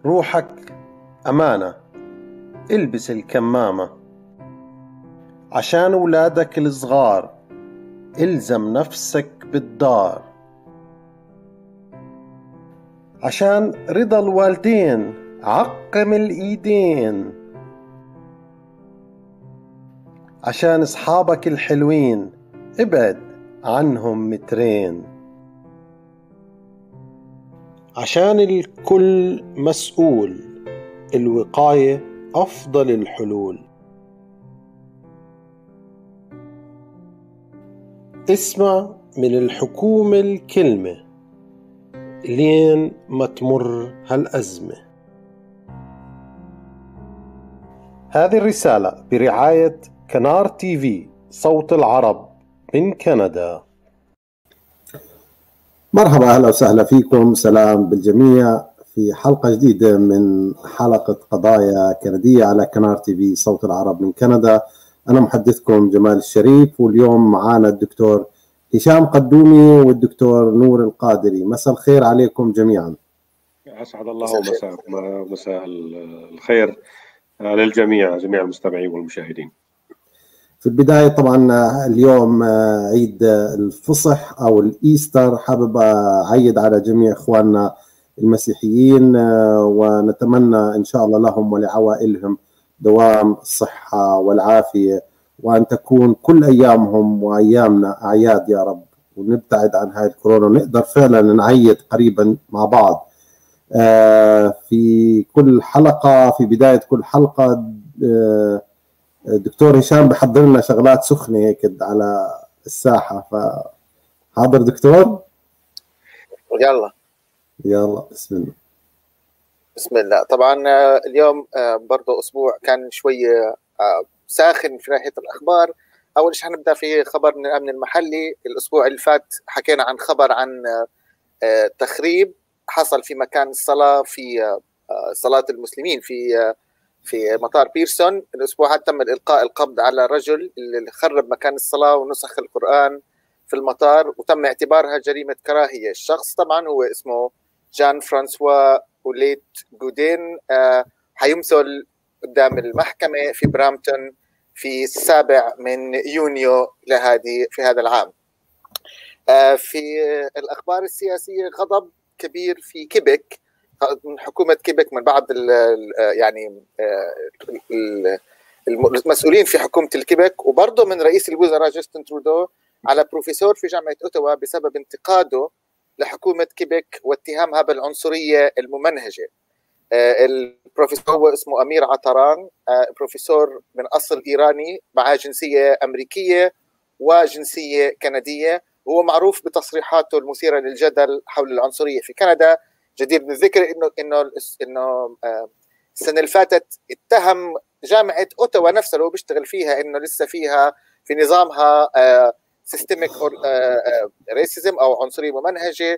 روحك أمانة، البس الكمامة. عشان ولادك الصغار الزم نفسك بالدار. عشان رضا الوالدين عقم الإيدين. عشان أصحابك الحلوين ابعد عنهم مترين. عشان الكل مسؤول الوقاية أفضل الحلول. اسمع من الحكومة الكلمة لين ما تمر هالأزمة. هذه الرسالة برعاية كنار تي في صوت العرب من كندا. مرحبا، أهلا وسهلا فيكم، سلام بالجميع في حلقة جديدة من حلقة قضايا كندية على كنار تي في صوت العرب من كندا. أنا محدثكم جمال الشريف، واليوم معانا الدكتور هشام قدومي والدكتور نور القادري. مساء الخير عليكم جميعا. أسعد الله مساء الخير للجميع، جميع المستمعين والمشاهدين. في البداية طبعا اليوم عيد الفصح أو الإيستر، حابب أعيد على جميع إخواننا المسيحيين ونتمنى إن شاء الله لهم ولعوائلهم دوام الصحة والعافية، وأن تكون كل أيامهم وأيامنا أعياد يا رب، ونبتعد عن هاي الكورونا ونقدر فعلا نعيد قريبا مع بعض. في كل حلقة، في بداية كل حلقة دكتور هشام بحضر لنا شغلات سخنة هيك على الساحة، فحاضر دكتور؟ يلا بسم الله. بسم الله. طبعا اليوم برضو أسبوع كان شوية ساخن في ناحية الأخبار. أول شيء حنبدأ في خبر من الأمن المحلي. الأسبوع اللي فات حكينا عن خبر عن تخريب حصل في مكان الصلاة، في صلاة المسلمين في مطار بيرسون. الأسبوع هذا تم إلقاء القبض على الرجل اللي خرب مكان الصلاة ونسخ القرآن في المطار، وتم اعتبارها جريمة كراهية. الشخص طبعا هو اسمه جان فرانسوا أوليت جودين، حيمثل قدام المحكمة في برامتون في 7 يونيو في هذا العام. في الأخبار السياسية غضب كبير في كيبك من حكومة كيبك، من بعض المسؤولين في حكومة الكيبك، وبرضه من رئيس الوزراء جاستن ترودو على بروفيسور في جامعة أوتاوا بسبب انتقاده لحكومة كيبك واتهامها بالعنصرية الممنهجة. البروفيسور هو اسمه أمير عطران، بروفيسور من أصل إيراني معاه جنسية أمريكية وجنسية كندية. هو معروف بتصريحاته المثيرة للجدل حول العنصرية في كندا. جدير بالذكر انه السنة اللي فاتت اتهم جامعة اوتاوا نفسها اللي هو بيشتغل فيها انه لسه فيها في نظامها سيستميك ريسيزم او عنصرية ممنهجة،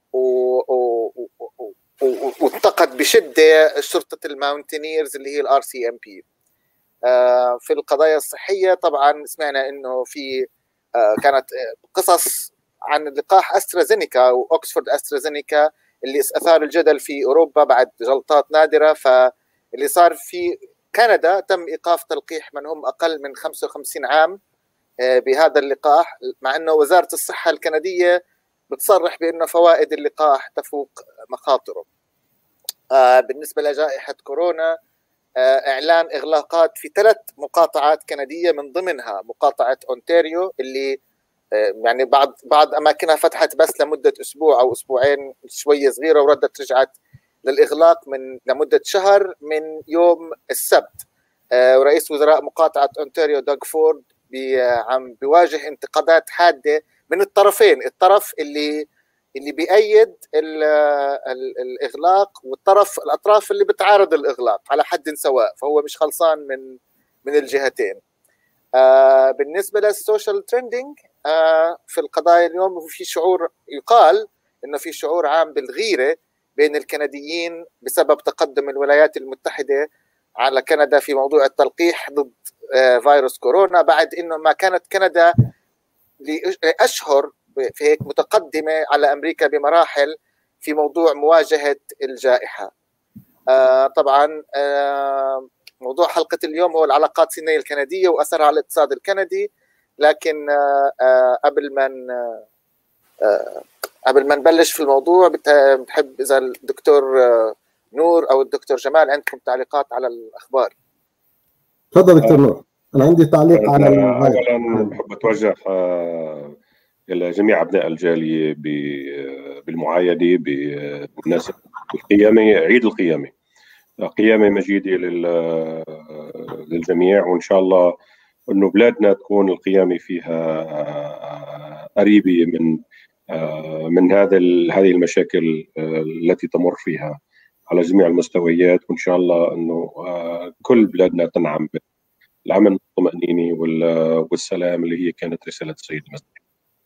وانتقد بشدة شرطة الماونتينيرز اللي هي الار سي ام بي. في القضايا الصحية طبعا سمعنا انه في كانت قصص عن لقاح أسترازينيكا وأكسفورد أسترازينيكا اللي أثار الجدل في أوروبا بعد جلطات نادرة. فاللي صار في كندا تم إيقاف تلقيح من هم أقل من 55 عام بهذا اللقاح، مع أنه وزارة الصحة الكندية بتصرح بأن فوائد اللقاح تفوق مخاطره. بالنسبة لجائحة كورونا، إعلان إغلاقات في 3 مقاطعات كندية، من ضمنها مقاطعة أونتاريو اللي يعني بعض أماكنها فتحت بس لمدة أسبوع أو أسبوعين شوية صغيرة، وردت رجعت للإغلاق لمدة شهر من يوم السبت. ورئيس وزراء مقاطعة أونتاريو دوغ فورد عم بيواجه انتقادات حادة من الطرفين، الطرف اللي بيأيد الإغلاق الأطراف اللي بتعارض الإغلاق على حد سواء، فهو مش خلصان من الجهتين. بالنسبة للسوشيال تريندينج في القضايا اليوم، في شعور يقال إنه في شعور عام بالغيرة بين الكنديين بسبب تقدم الولايات المتحدة على كندا في موضوع التلقيح ضد فيروس كورونا، بعد إنه ما كانت كندا لأشهر في هيك متقدمة على أمريكا بمراحل في موضوع مواجهة الجائحة. طبعا موضوع حلقة اليوم هو العلاقات الصينية الكندية وأثرها على الاقتصاد الكندي، لكن قبل ما نبلش في الموضوع بحب إذا الدكتور نور أو الدكتور جمال عندكم تعليقات على الأخبار. تفضل دكتور نور. أنا عندي تعليق على أولا بحب أتوجه إلى جميع أبناء الجالية بالمعايدة بمناسبة القيامة، عيد القيامة، قيامة مجيدة للجميع، وإن شاء الله إنه بلادنا تكون القيامة فيها قريبة من هذه المشاكل التي تمر فيها على جميع المستويات، وإن شاء الله إنه كل بلادنا تنعم بالأمن والطمأنينة والسلام اللي هي كانت رسالة السيد المسيح.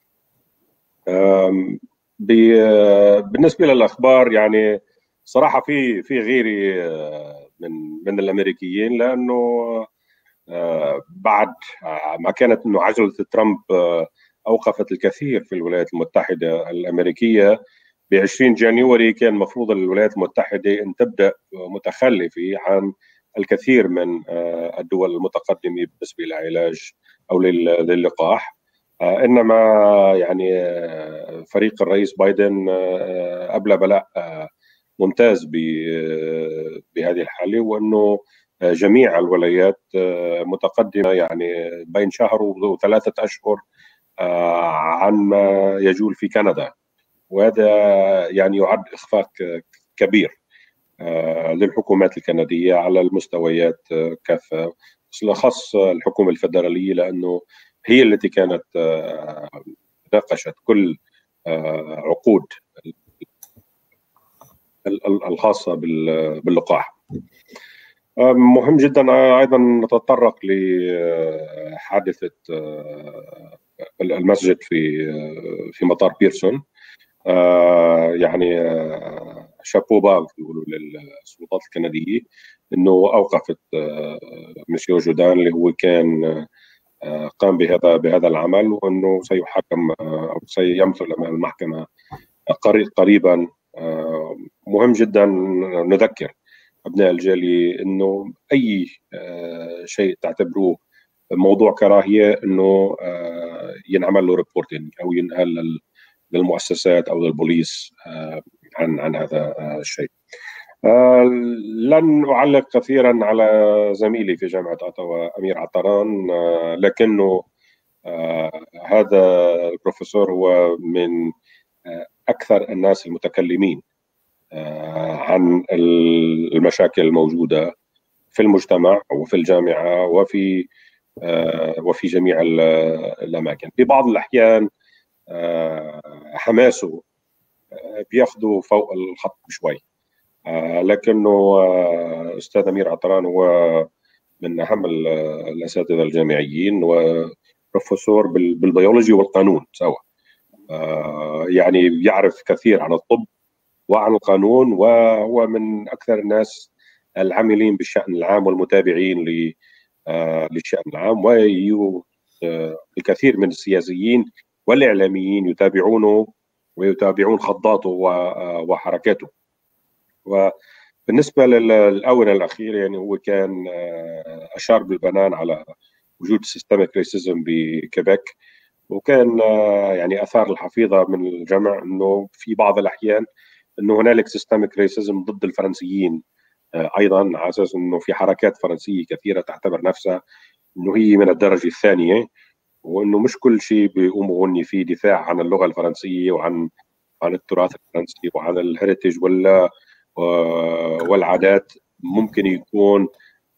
بالنسبة للأخبار يعني صراحة في غيري من الأمريكيين، لأنه بعد ما كانت إنه عجلة ترامب أوقفت الكثير في الولايات المتحدة الأمريكية، ب20 جانيوري كان مفروض الولايات المتحدة أن تبدأ متخلفة عن الكثير من الدول المتقدمة بالنسبة للعلاج أو للقاح، إنما يعني فريق الرئيس بايدن أبلى بلاء ممتاز بهذه الحالة، وأنه جميع الولايات متقدمة يعني بين شهر و3 أشهر عن ما يجول في كندا، وهذا يعني يعد إخفاق كبير للحكومات الكندية على المستويات كافة، بالأخص الحكومة الفدرالية، لأنه هي التي كانت ناقشت كل عقود الخاصة باللقاح. مهم جدا أيضا نتطرق لحادثة المسجد في مطار بيرسون. يعني شابو بال يقولوا للسلطات الكندية انه اوقفت مسيو جودان اللي هو كان قام بهذا العمل، وانه سيحاكم او سيمثل امام المحكمة قريبا. مهم جدا نذكر ابناء الجالية انه اي شيء تعتبروه موضوع كراهية انه ينعمل له ريبورتنج او ينقل للمؤسسات او للبوليس عن هذا الشيء. لن اعلق كثيرا على زميلي في جامعه اوتاوا امير عطران، لكنه هذا البروفيسور هو من اكثر الناس المتكلمين عن المشاكل الموجوده في المجتمع وفي الجامعه وفي جميع الاماكن. في بعض الاحيان حماسه بياخذوا فوق الخط شوي، لكنه أستاذ أمير عطران هو من أهم الأساتذة الجامعيين وبروفيسور بالبيولوجي والقانون سوا، يعني يعرف كثير عن الطب وعن القانون، وهو من أكثر الناس العاملين بالشأن العام والمتابعين للشأن العام، والكثير من السياسيين والإعلاميين يتابعونه ويتابعون خطاته وحركاته. وبالنسبة للآونة الأخيرة يعني هو كان أشار بالبنان على وجود سيستميك ريسيزم بكيبيك، وكان يعني أثار الحفيظة من الجمع أنه في بعض الأحيان أنه هنالك سيستميك ريسيزم ضد الفرنسيين أيضا، على أساس أنه في حركات فرنسية كثيرة تعتبر نفسها أنه هي من الدرجة الثانية، وانه مش كل شيء بيقوموا غني فيه دفاع عن اللغه الفرنسيه وعن التراث الفرنسي وعن الهيريتج والعادات ممكن يكون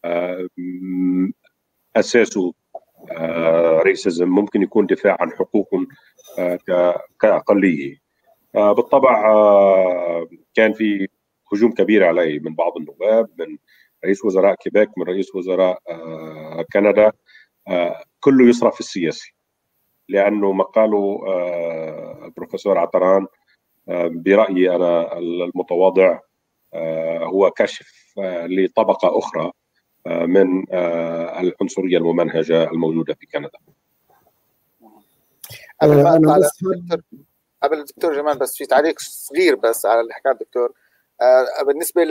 اساسه ريسيزم، ممكن يكون دفاع عن حقوقهم كاقليه. بالطبع كان في هجوم كبير علي من بعض النواب، من رئيس وزراء كيبيك، من رئيس وزراء كندا، كله يصرف السياسي، لأنه مقاله البروفيسور عطران برأيي أنا المتواضع هو كشف لطبقة أخرى من العنصرية الممنهجة الموجودة في كندا. قبل الدكتور جمال، بس في تعليق صغير بس على اللي حكاه الدكتور. بالنسبه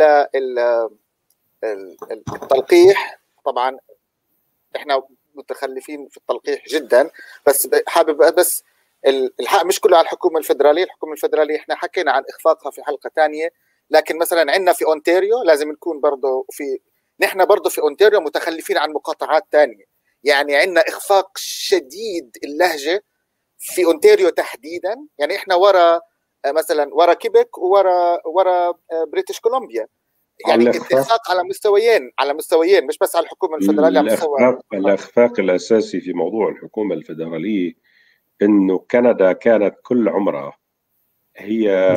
للتلقيح طبعا احنا متخلفين في التلقيح جدا، بس حابب بس الحق مش كله على الحكومه الفدراليه. الحكومه الفدراليه احنا حكينا عن اخفاقها في حلقه ثانيه، لكن مثلا عندنا في اونتاريو لازم نكون برضه نحن برضه في اونتاريو متخلفين عن مقاطعات ثانيه. يعني عندنا اخفاق شديد اللهجه في اونتاريو تحديدا. يعني احنا مثلا ورا كيبك ورا بريتش كولومبيا. يعني اخفاق على مستويين مش بس على الحكومه الفدراليه. الاخفاق الاساسي في موضوع الحكومه الفدراليه انه كندا كانت كل عمرها هي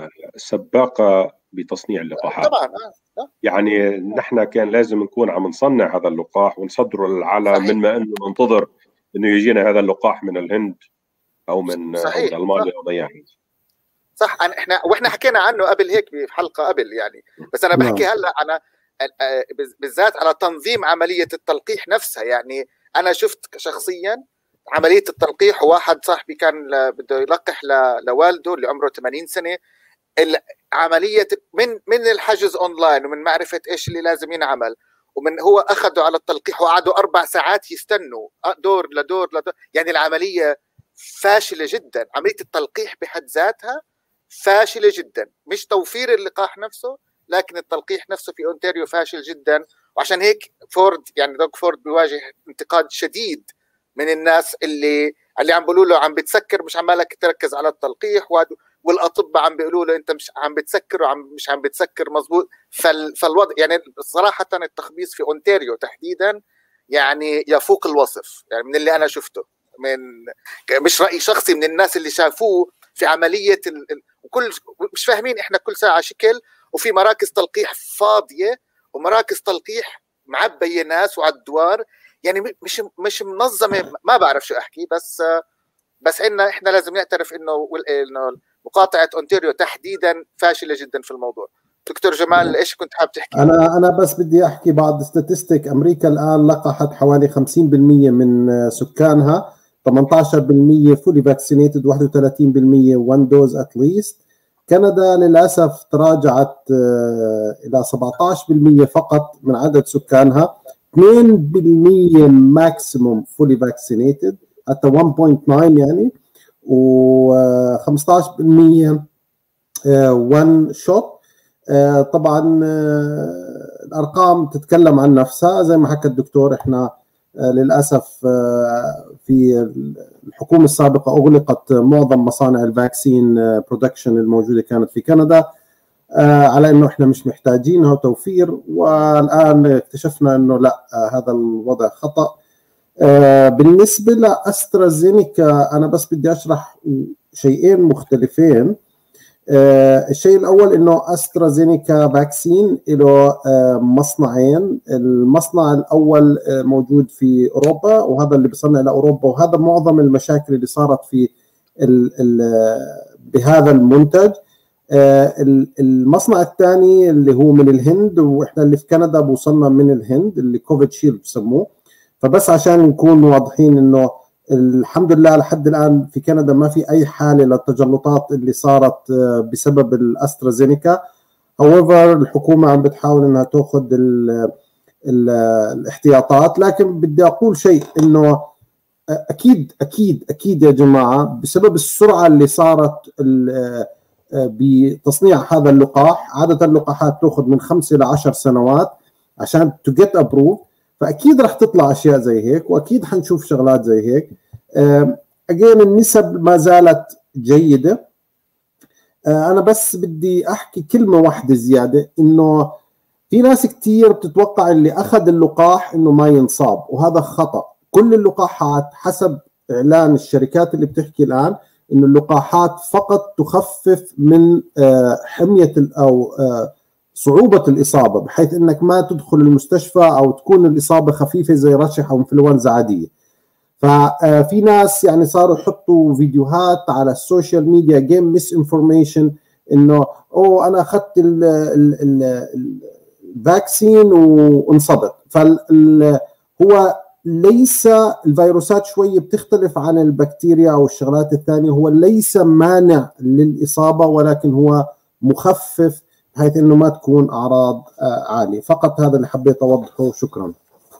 سباقه بتصنيع اللقاحات. طبعا يعني نحن كان لازم نكون عم نصنع هذا اللقاح ونصدره للعالم، من ما انه ننتظر انه يجينا هذا اللقاح من الهند او من المانيا او ضيعين. صح. احنا حكينا عنه قبل هيك في حلقه قبل يعني، بس انا بحكي هلا انا بالذات على تنظيم عمليه التلقيح نفسها. يعني انا شفت شخصيا عمليه التلقيح، وواحد صاحبي كان بده يلقح لوالده اللي عمره 80 سنه. العمليه من الحجز اونلاين ومن معرفه ايش اللي لازم ينعمل، ومن هو اخذوا على التلقيح وقعدوا 4 ساعات يستنوا دور لدور. يعني العمليه فاشله جدا. عمليه التلقيح بحد ذاتها فاشله جدا، مش توفير اللقاح نفسه، لكن التلقيح نفسه في اونتاريو فاشل جدا. وعشان هيك دوغ فورد بيواجه انتقاد شديد من الناس اللي عم بيقولوا له عم بتسكر، مش عمالك تركز على التلقيح، والاطباء عم بيقولوا له انت مش عم بتسكر مش عم بتسكر مزبوط. فالوضع يعني صراحه التخبيص في اونتاريو تحديدا يعني يفوق الوصف، يعني من اللي انا شفته، مش راي شخصي، من الناس اللي شافوه في عمليه وكل مش فاهمين. احنا كل ساعه شكل، وفي مراكز تلقيح فاضيه ومراكز تلقيح معبيه ناس وعلى الدوار. يعني مش منظمه. ما بعرف شو احكي، بس احنا لازم نعترف انه مقاطعه اونتاريو تحديدا فاشله جدا في الموضوع. دكتور جمال ايش كنت حابب تحكي؟ انا بس بدي احكي بعض ستاتستيك. امريكا الان لقحت حوالي 50% من سكانها، 18% فولي فاكسينيتد، 31% 1 دوز ات ليست. كندا للاسف تراجعت الى 17% فقط من عدد سكانها، 2% ماكسيموم فولي فاكسينيتد حتى 1.9 يعني، و15% 1 شوت. طبعا الارقام تتكلم عن نفسها زي ما حكى الدكتور. احنا للاسف في الحكومه السابقه اغلقت معظم مصانع الفاكسين برودكشن الموجوده كانت في كندا على انه احنا مش محتاجينها وتوفير، والان اكتشفنا انه لا، هذا الوضع خطا. بالنسبه لاسترازينيكا انا بس بدي اشرح شيئين مختلفين. الشيء الاول انه استرازينيكا فاكسين له مصنعين. المصنع الاول موجود في اوروبا، وهذا اللي بيصنع لاوروبا، وهذا معظم المشاكل اللي صارت في بهذا المنتج. المصنع الثاني اللي هو من الهند، واحنا اللي في كندا بوصلنا من الهند، اللي كوفيد شيلد بسموه. فبس عشان نكون واضحين انه الحمد لله لحد الان في كندا ما في اي حاله للتجلطات اللي صارت بسبب الاسترازينيكا. however الحكومه عم بتحاول انها تاخذ الاحتياطات. لكن بدي اقول شيء، انه اكيد اكيد اكيد يا جماعه بسبب السرعه اللي صارت بتصنيع هذا اللقاح. عاده اللقاحات تاخذ من 5 إلى 10 سنوات عشان تو جيت ابروف، فاكيد رح تطلع اشياء زي هيك، واكيد حنشوف شغلات زي هيك. اجين النسب ما زالت جيده. انا بس بدي احكي كلمه واحده زياده، انه في ناس كثير بتتوقع اللي اخذ اللقاح انه ما ينصاب، وهذا خطا. كل اللقاحات حسب اعلان الشركات اللي بتحكي الان انه اللقاحات فقط تخفف من حميه او صعوبة الإصابة، بحيث أنك ما تدخل المستشفى أو تكون الإصابة خفيفة زي رشح أو إنفلونزا عادية. ففي ناس يعني صاروا يحطوا فيديوهات على السوشيال ميديا جيم ميس انفورميشن، إنه أنا أخذت الفاكسين وانصبت. هو ليس الفيروسات شوية بتختلف عن البكتيريا أو الشغلات الثانية، هو ليس مانع للإصابة، ولكن هو مخفف بحيث انه ما تكون اعراض عاليه. فقط هذا اللي حبيت اوضحه، شكرا.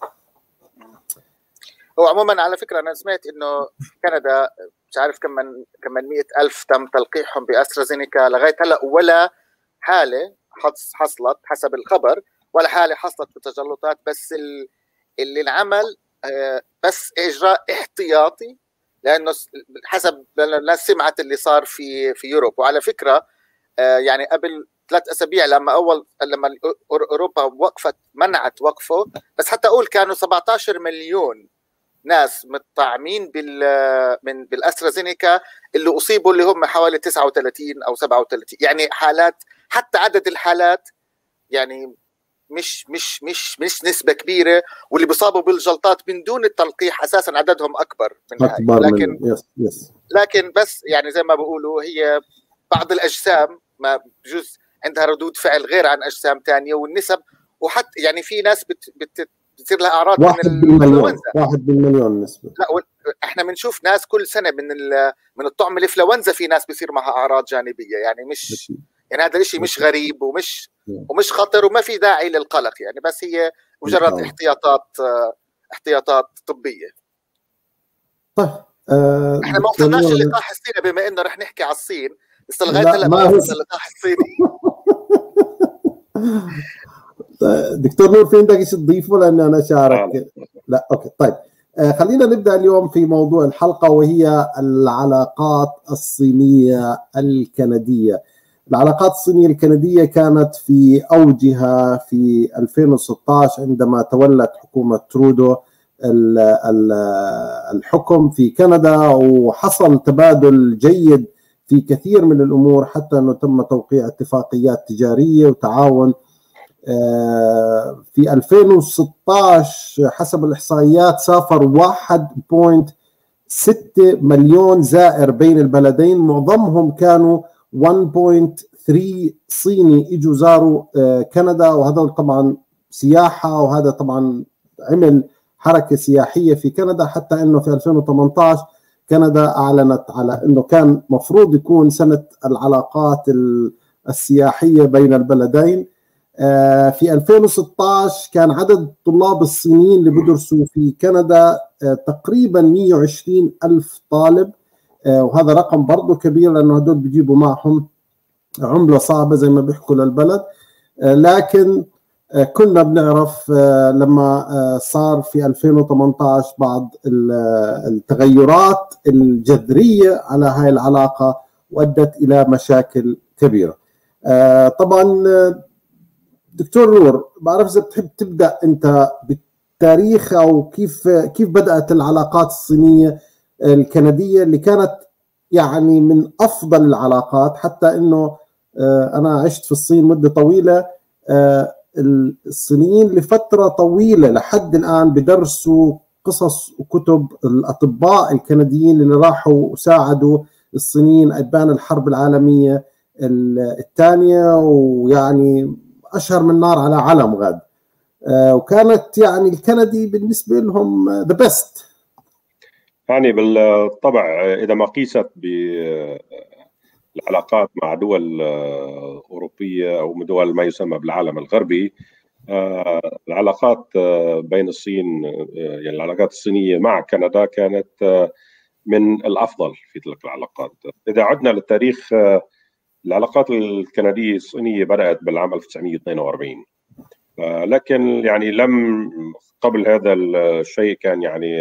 هو عموما على فكره انا سمعت انه في كندا مش عارف كم 100,000 تم تلقيحهم باسترازينيكا لغايه هلا، ولا حاله حصلت حسب الخبر، ولا حاله حصلت بتجلطات، بس اللي انعمل بس اجراء احتياطي، لانه حسب الناس سمعت اللي صار في يوروب. وعلى فكره يعني قبل 3 أسابيع لما اوروبا وقفت منعت وقفه، بس حتى اقول كانوا 17 مليون ناس متطعمين بالاسترازينيكا اللي اصيبوا، اللي هم حوالي 39 او 37 يعني حالات. حتى عدد الحالات يعني مش نسبه كبيره، واللي بيصابوا بالجلطات من دون التلقيح اساسا عددهم اكبر من هاي. لكن بس يعني زي ما بيقولوا هي بعض الاجسام ما بجوز عندها ردود فعل غير عن اجسام ثانيه، والنسب وحتى يعني في ناس بتصير لها اعراض من الانفلونزا 1% نسبه. لا احنا بنشوف ناس كل سنه من الطعم الانفلونزا في ناس بيصير معها اعراض جانبيه، يعني مش يعني هذا الشيء مش غريب ومش خطر وما في داعي للقلق يعني، بس هي مجرد احتياطات طبيه. طيب احنا ما وصلناش اللقاح الصيني، بما انه رح نحكي على الصين، بس لغايه هلا ما وصلنا اللقاح الصيني. دكتور نور في عندك شيء تضيفه؟ لان انا شارك. لا اوكي طيب خلينا نبدا اليوم في موضوع الحلقه، وهي العلاقات الصينيه الكنديه. العلاقات الصينيه الكنديه كانت في اوجها في 2016 عندما تولت حكومه ترودو الحكم في كندا، وحصل تبادل جيد في كثير من الامور، حتى انه تم توقيع اتفاقيات تجاريه وتعاون. في 2016 حسب الاحصائيات سافر 1.6 مليون زائر بين البلدين، معظمهم كانوا 1.3 صيني اجوا زاروا كندا، وهذا طبعا سياحه، وهذا طبعا عمل حركه سياحيه في كندا، حتى انه في 2018 كندا اعلنت على انه كان مفروض يكون سنه العلاقات السياحيه بين البلدين. في 2016 كان عدد الطلاب الصينيين اللي بدرسوا في كندا تقريبا 120 ألف طالب، وهذا رقم برضه كبير لأنه هدول بيجيبوا معهم عملة صعبة زي ما بيحكوا للبلد. لكن كنا بنعرف لما صار في 2018 بعض التغيرات الجذرية على هاي العلاقة وأدت إلى مشاكل كبيرة. طبعا دكتور نور، بعرف إذا بتحب تبدأ أنت بالتاريخ أو كيف بدأت العلاقات الصينية الكندية اللي كانت يعني من أفضل العلاقات، حتى أنه أنا عشت في الصين مدة طويلة. الصينيين لفترة طويلة لحد الآن بدرسوا قصص وكتب الأطباء الكنديين اللي راحوا وساعدوا الصينيين أبان الحرب العالمية الثانية، ويعني أشهر من نار على علم غاد. وكانت يعني الكندي بالنسبة لهم the best. يعني بالطبع إذا ما قيست بالعلاقات مع دول أوروبية أو دول ما يسمى بالعالم الغربي، العلاقات بين الصين يعني العلاقات الصينية مع كندا كانت من الأفضل في تلك العلاقات. إذا عدنا للتاريخ، العلاقات الكندية الصينية بدأت بالعام 1942، لكن يعني لم قبل هذا الشيء كان يعني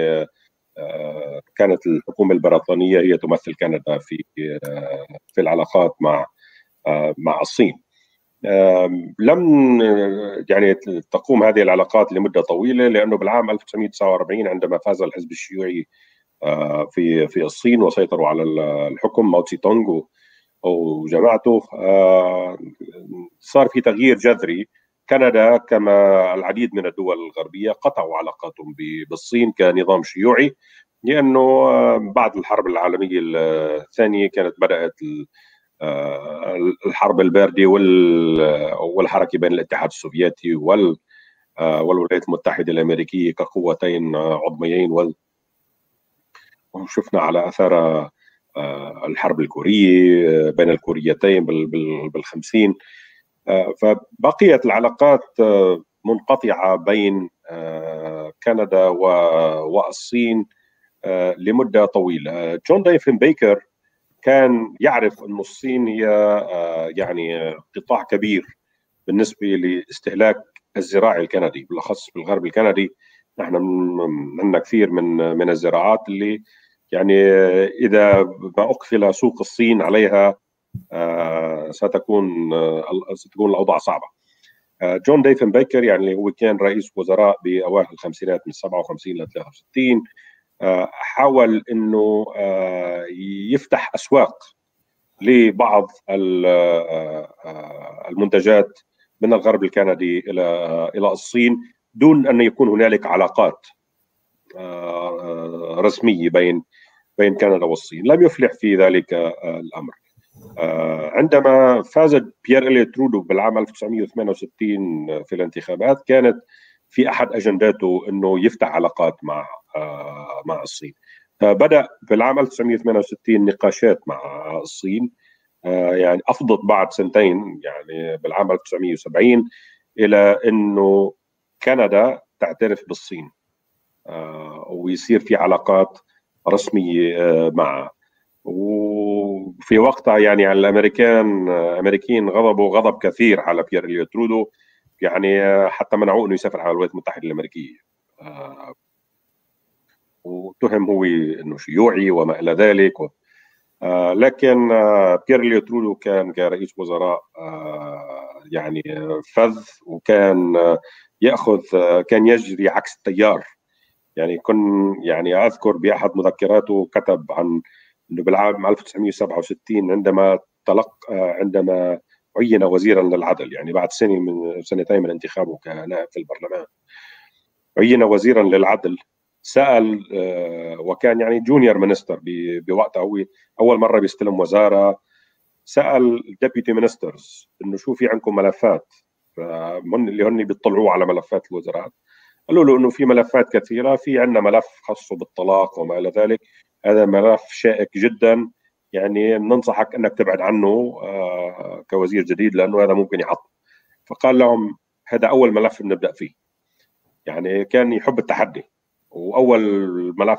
كانت الحكومة البريطانية هي تمثل كندا في العلاقات مع الصين. لم يعني تقوم هذه العلاقات لمدة طويلة، لأنه بالعام 1949 عندما فاز الحزب الشيوعي في الصين وسيطروا على الحكم ماو تسي تونغ وجماعته، صار في تغيير جذري. كندا كما العديد من الدول الغربية قطعوا علاقاتهم بالصين كنظام شيوعي، لأنه بعد الحرب العالمية الثانية كانت بدأت الحرب الباردة والحركة بين الاتحاد السوفيتي والولايات المتحدة الأمريكية كقوتين عظميين، وشفنا على أثر الحرب الكورية بين الكوريتين بالخمسين. فبقيت العلاقات منقطعة بين كندا والصين لمدة طويلة. جون دايفن بيكر كان يعرف أن الصين هي يعني قطاع كبير بالنسبة لاستهلاك الزراعي الكندي، بالأخص بالغرب الكندي. نحن عندنا كثير من الزراعات اللي يعني إذا ما أقفل سوق الصين عليها ستكون الأوضاع صعبة. جون دايفن بيكر يعني هو كان رئيس وزراء بأوائل الخمسينات من 57 ل 63، حاول انه يفتح اسواق لبعض المنتجات من الغرب الكندي الى الصين دون ان يكون هنالك علاقات رسميه بين كندا والصين. لم يفلح في ذلك الامر. عندما فاز بيير إليوت ترودو بالعام 1968 في الانتخابات، كانت في احد اجنداته انه يفتح علاقات مع الصين. بدأ في العام 1968 نقاشات مع الصين، يعني أفضت بعد سنتين يعني بالعام 1970 إلى أنه كندا تعترف بالصين ويصير في علاقات رسمية معها. وفي وقتها يعني الأمريكيين غضبوا غضب كثير على بيير إليوت ترودو، يعني حتى منعوه أنه يسافر على الولايات المتحدة الأمريكية، وتهم هو انه شيوعي وما الى ذلك. لكن بيير إليوت ترودو كان كرئيس وزراء يعني فذ، وكان كان يجري عكس التيار. يعني يعني اذكر باحد مذكراته كتب عن انه بالعام 1967 عندما عين وزيرا للعدل، يعني بعد سنتين من انتخابه كنائب في البرلمان، عين وزيرا للعدل. سأل وكان يعني جونيور مينستر بوقتها، هو أول مرة بيستلم وزارة. سأل ديبيوتي مينسترز إنه شو في عندكم ملفات اللي هن بيطلعوا على ملفات الوزارات. قالوا له إنه في ملفات كثيرة، في عندنا ملف خاص بالطلاق وما إلى ذلك، هذا ملف شائك جدا، يعني ننصحك إنك تبعد عنه كوزير جديد لأنه هذا ممكن يعطل. فقال لهم هذا أول ملف بنبدأ فيه. يعني كان يحب التحدي، واول ملف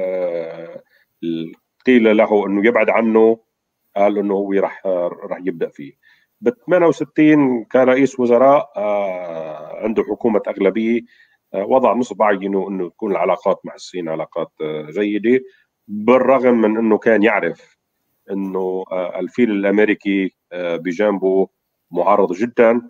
قيل له انه يبعد عنه قال انه هو راح يبدا فيه. ب 68 كرئيس وزراء عنده حكومه اغلبيه، وضع نصب عينه انه تكون العلاقات مع الصين علاقات جيده، بالرغم من انه كان يعرف انه الفيل الامريكي بجانبه معارض جدا،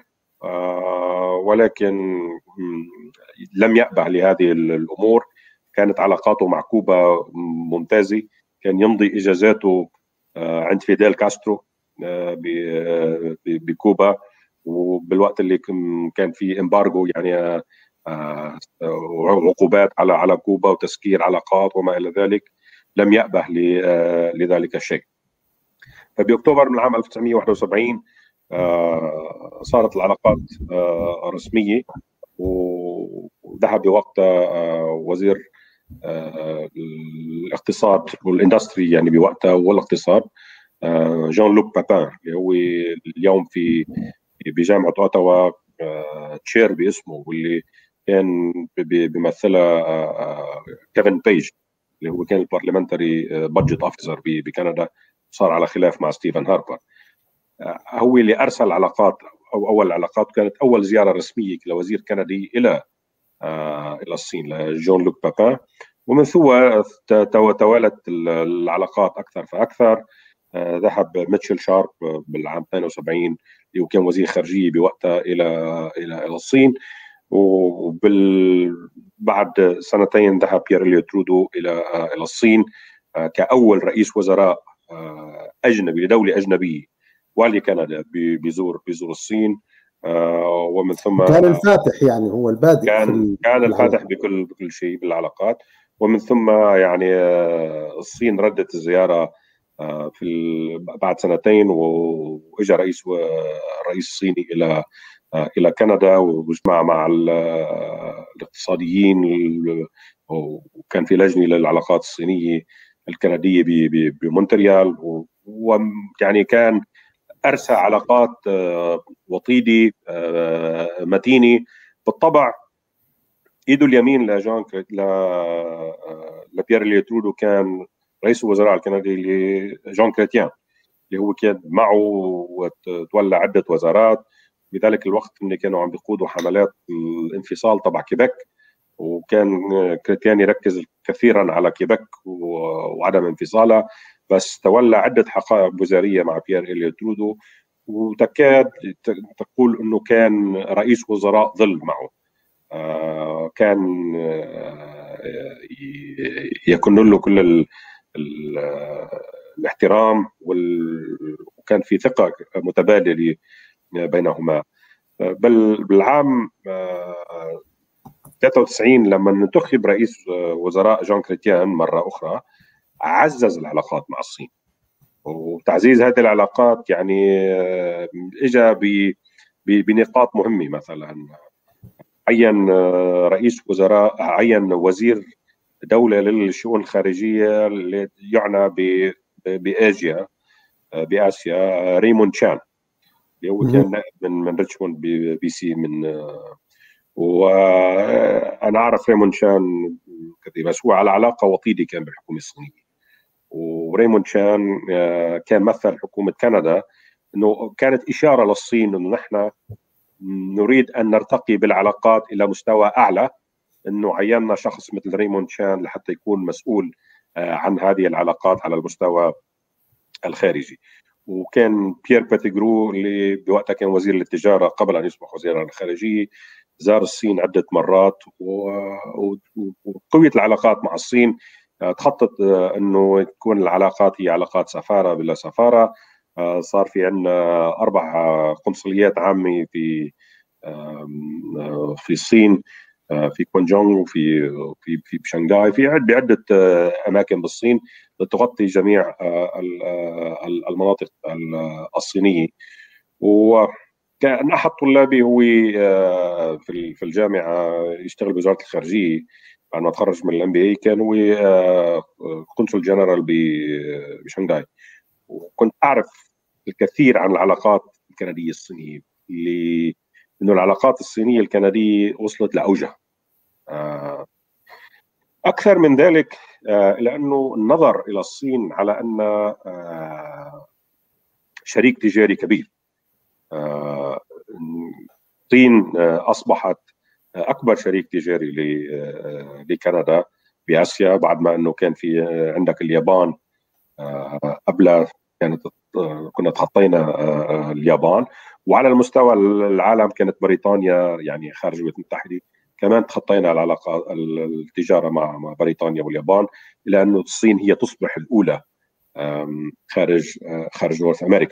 ولكن لم يأبه لهذه الأمور. كانت علاقاته مع كوبا ممتازة، كان يمضي إجازاته عند فيديل كاسترو بكوبا، وبالوقت اللي كان في امبارجو يعني عقوبات على كوبا وتسكير علاقات وما إلى ذلك، لم يأبه لذلك الشيء. فبأكتوبر من العام 1971 صارت العلاقات رسمية، وذهب بوقتها وزير الاقتصاد والاندستري يعني بوقتها والاقتصاد جون لوك بابان، اللي هو اليوم بجامعة اوتاوا تشير باسمه، واللي كان بيمثلها كيفن بيج اللي هو كان البارلمنتري بادجت اوفيسر بكندا، صار على خلاف مع ستيفن هاربر. هو اللي ارسل علاقات، او اول علاقات، كانت اول زياره رسميه لوزير كندي الى الصين لجون لوك بابان، ومن ثم توالت العلاقات اكثر فاكثر. ذهب ميتشل شارب بالعام 72 اللي كان وزير خارجيه بوقتها الى الصين، بعد سنتين ذهب بيير إليوت ترودو الى الصين كاول رئيس وزراء اجنبي لدوله اجنبيه ولكندا بيزور الصين. ومن ثم كان الفاتح، يعني هو البادئ، كان الفاتح بكل شيء بالعلاقات. ومن ثم يعني الصين ردت الزياره بعد سنتين، واجى الرئيس الصيني الى كندا وجمع مع الاقتصاديين، وكان في لجنه للعلاقات الصينيه الكنديه بمونتريال، ويعني كان أرسى علاقات وطيدة متينة. بالطبع ايده اليمين لبيير إليوت ترودو كان رئيس الوزراء الكندي جون كريتيان، اللي هو كان معه وتولى عدة وزارات بذلك الوقت اللي كانوا عم بيقودوا حملات الانفصال تبع كيبك، وكان كريتيان يركز كثيرا على كيبك وعدم انفصالها، بس تولى عدة حقائب وزارية مع بيير إليوت ترودو، وتكاد تقول انه كان رئيس وزراء ظل معه. كان يكون له كل الاحترام وكان في ثقة متبادلة بينهما. بل بالعام 93 لما انتخب رئيس وزراء جون كريتيان مرة أخرى عزز العلاقات مع الصين، وتعزيز هذه العلاقات يعني اجى بنقاط مهمة. مثلا عين رئيس وزراء، عين وزير دولة للشؤون الخارجية اللي يعنى بآسيا ريموند تشان، اللي هو كان نائب من ريتشموند بي سي. وأنا أعرف ريموند تشان كثير، بس هو على علاقة وطيدة كان بالحكومة الصينية. وريموند تشان كان مثل حكومة كندا، أنه كانت إشارة للصين أنه نحن نريد أن نرتقي بالعلاقات إلى مستوى أعلى، أنه عيننا شخص مثل ريموند تشان لحتى يكون مسؤول عن هذه العلاقات على المستوى الخارجي. وكان بيير باتيغرو اللي بوقتها كان وزير التجارة قبل أن يصبح وزير الخارجية زار الصين عدة مرات، وقوية العلاقات مع الصين تخطط أنه تكون العلاقات هي علاقات سفارة بلا سفارة. صار في عندنا 4 قنصليات عامة في الصين، في كونجونغ وفي شنغهاي، في بعدة أماكن بالصين تغطي جميع المناطق الصينية. وكان أحد طلابي هو في الجامعة يشتغل بوزارة الخارجية بعد ما تخرج من الMBA، كان هو قنصل جنرال بشنغهاي، وكنت أعرف الكثير عن العلاقات الكندية الصينية، إنه العلاقات الصينية الكندية وصلت لأوجها. أكثر من ذلك، لأنه النظر إلى الصين على أن شريك تجاري كبير. الصين أصبحت أكبر شريك تجاري لكندا بآسيا، بعد ما أنه كان في عندك اليابان قبل، كنا تخطينا اليابان، وعلى المستوى العالم كانت بريطانيا يعني خارج الولايات المتحدة كمان تخطينا العلاقات التجارة مع بريطانيا واليابان، إلى أنه الصين هي تصبح الأولى خارج نورث أمريكا.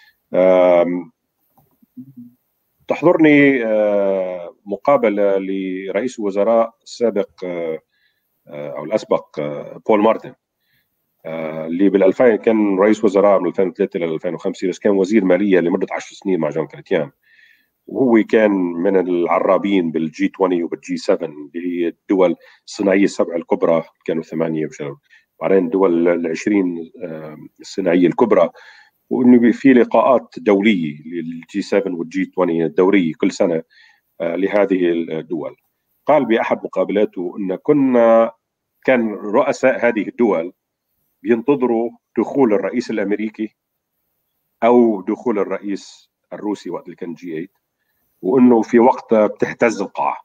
تحضرني مقابلة لرئيس الوزراء السابق أو الأسبق بول مارتن، اللي بال2000 كان رئيس وزراء من 2003 ل 2005، بس كان وزير مالية لمدة 10 سنين مع جون كريتيان، وهو كان من العرابين بالجي 20 وبالجي 7 اللي هي الدول الصناعية السبع الكبرى، كانوا 8 بعدين الدول ال20 الصناعية الكبرى، وانه في لقاءات دولية للجي 7 والجي 20 الدورية كل سنة لهذه الدول. قال بأحد مقابلاته أن كان رؤساء هذه الدول بينتظروا دخول الرئيس الأمريكي أو دخول الرئيس الروسي وقت اللي كان جي 8، وأنه في وقت بتهتز القاعة.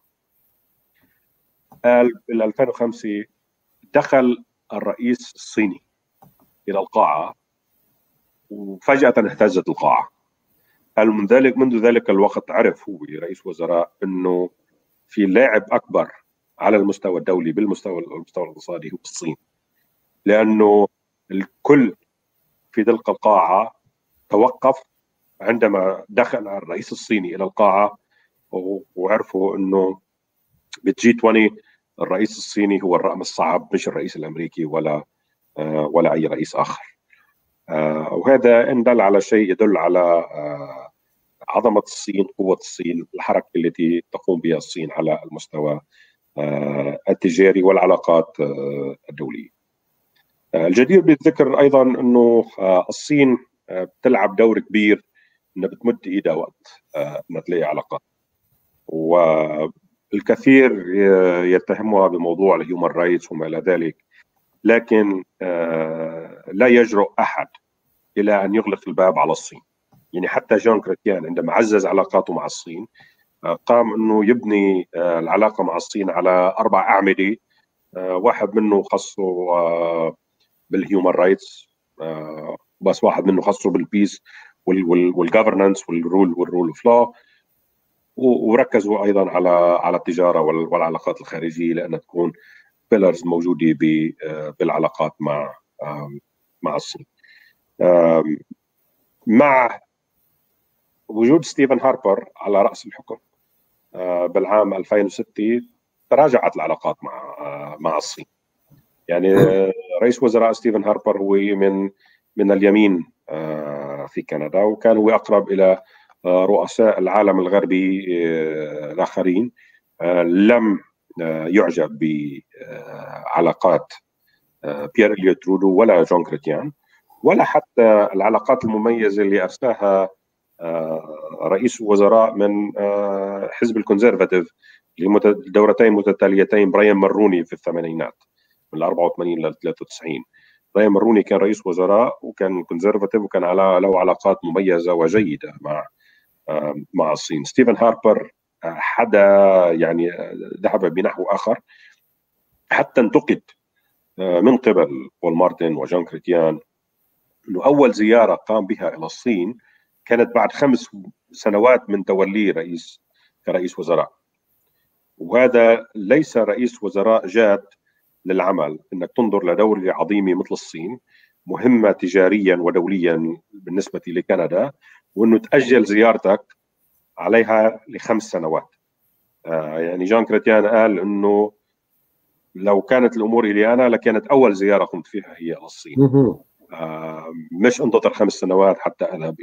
قال بال 2005 دخل الرئيس الصيني إلى القاعة وفجأة اهتزت القاعة. قال منذ ذلك الوقت عرف هو رئيس وزراء أنه في لاعب أكبر على المستوى الدولي بالمستوى الاقتصادي هو الصين، لأنه الكل في تلك القاعة توقف عندما دخل الرئيس الصيني إلى القاعة، وعرفوا أنه بالجي 20 الرئيس الصيني هو الرقم الصعب، مش الرئيس الأمريكي ولا أي رئيس آخر. وهذا إن دل على شيء يدل على عظمة الصين، قوة الصين، الحركة التي تقوم بها الصين على المستوى التجاري والعلاقات الدولية. الجدير بالذكر أيضا أنه الصين بتلعب دور كبير انها بتمد ايدها وقت انها تلاقي علاقات. والكثير يتهمها بموضوع الهيومن رايتس وما الى ذلك، لكن لا يجرؤ احد الى ان يغلق الباب على الصين. يعني حتى جون كريتيان عندما عزز علاقاته مع الصين قام انه يبني العلاقه مع الصين على 4 اعمده، واحد منه خصه بالهيومن رايتس، بس واحد منه خصه بالبيس والجفرنانس والرول اوف لو، وركزوا ايضا على التجاره والعلاقات الخارجيه لانها تكون بيلرز موجوده بالعلاقات مع الصين. مع وجود ستيفن هاربر على راس الحكم بالعام 2006 تراجعت العلاقات مع الصين. يعني رئيس وزراء ستيفن هاربر هو من اليمين في كندا، وكان هو اقرب الى رؤساء العالم الغربي الاخرين. لم يعجب بعلاقات بيير إليوت ترودو ولا جون كريتيان، ولا حتى العلاقات المميزه اللي ارساها رئيس وزراء من حزب الكونسرفاتيف لدورتين متتاليتين براين ماروني في الثمانينات من 84 ل 93. براين ماروني كان رئيس وزراء وكان كونسرفاتيف وكان له علاقات مميزه وجيده مع الصين. ستيفن هاربر حدا يعني ذهب بنحو اخر، حتى انتقد من قبل بول مارتن وجون كريتيان انه اول زياره قام بها الى الصين كانت بعد 5 سنوات من توليه كرئيس وزراء، وهذا ليس رئيس وزراء جاد للعمل انك تنظر لدولة عظيمة مثل الصين مهمة تجاريا ودوليا بالنسبة لكندا، وانه تأجل زيارتك عليها ل5 سنوات. يعني جون كريتيان قال انه لو كانت الامور الي انا لكانت اول زيارة قمت فيها هي الصين، مش انتظر 5 سنوات حتى اذهب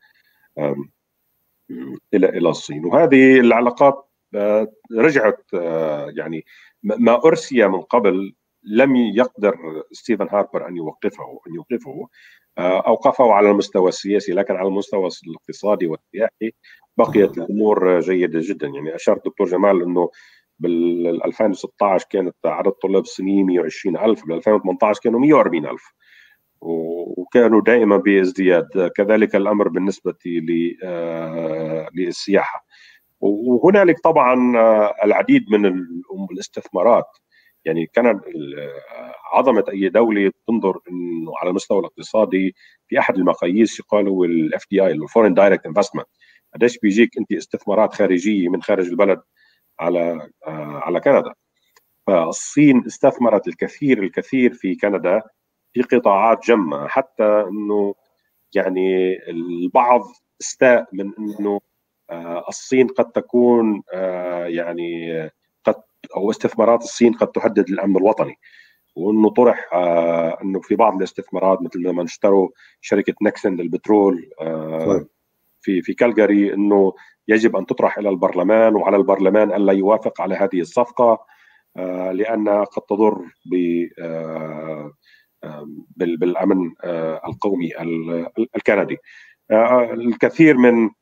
الى الصين. وهذه العلاقات رجعت، يعني ما ارسي من قبل لم يقدر ستيفن هاربر ان يوقفه اوقفه على المستوى السياسي، لكن على المستوى الاقتصادي والسياحي بقيت الامور جيده جدا. يعني اشار الدكتور جمال انه بال 2016 كانت عدد طلاب الصينيين 120,000، بال 2018 كانوا 140,000، وكانوا دائما بازدياد. كذلك الامر بالنسبه للسياحه. وهنالك طبعا العديد من الاستثمارات. يعني كانت عظمه اي دوله تنظر انه على المستوى الاقتصادي في احد المقاييس يقالوا الاف دي اي، الفورين دايركت انفستمنت، قديش بيجيك انت استثمارات خارجيه من خارج البلد على كندا. فالصين استثمرت الكثير في كندا في قطاعات جمة، حتى انه يعني البعض استاء من انه الصين قد تكون يعني او استثمارات الصين قد تهدد الامن الوطني، وانه طرح انه في بعض الاستثمارات مثل لما اشتروا شركه نكسن للبترول في كالجاري انه يجب ان تطرح الى البرلمان، وعلى البرلمان الا يوافق على هذه الصفقه لانها قد تضر بالامن القومي الكندي. الكثير من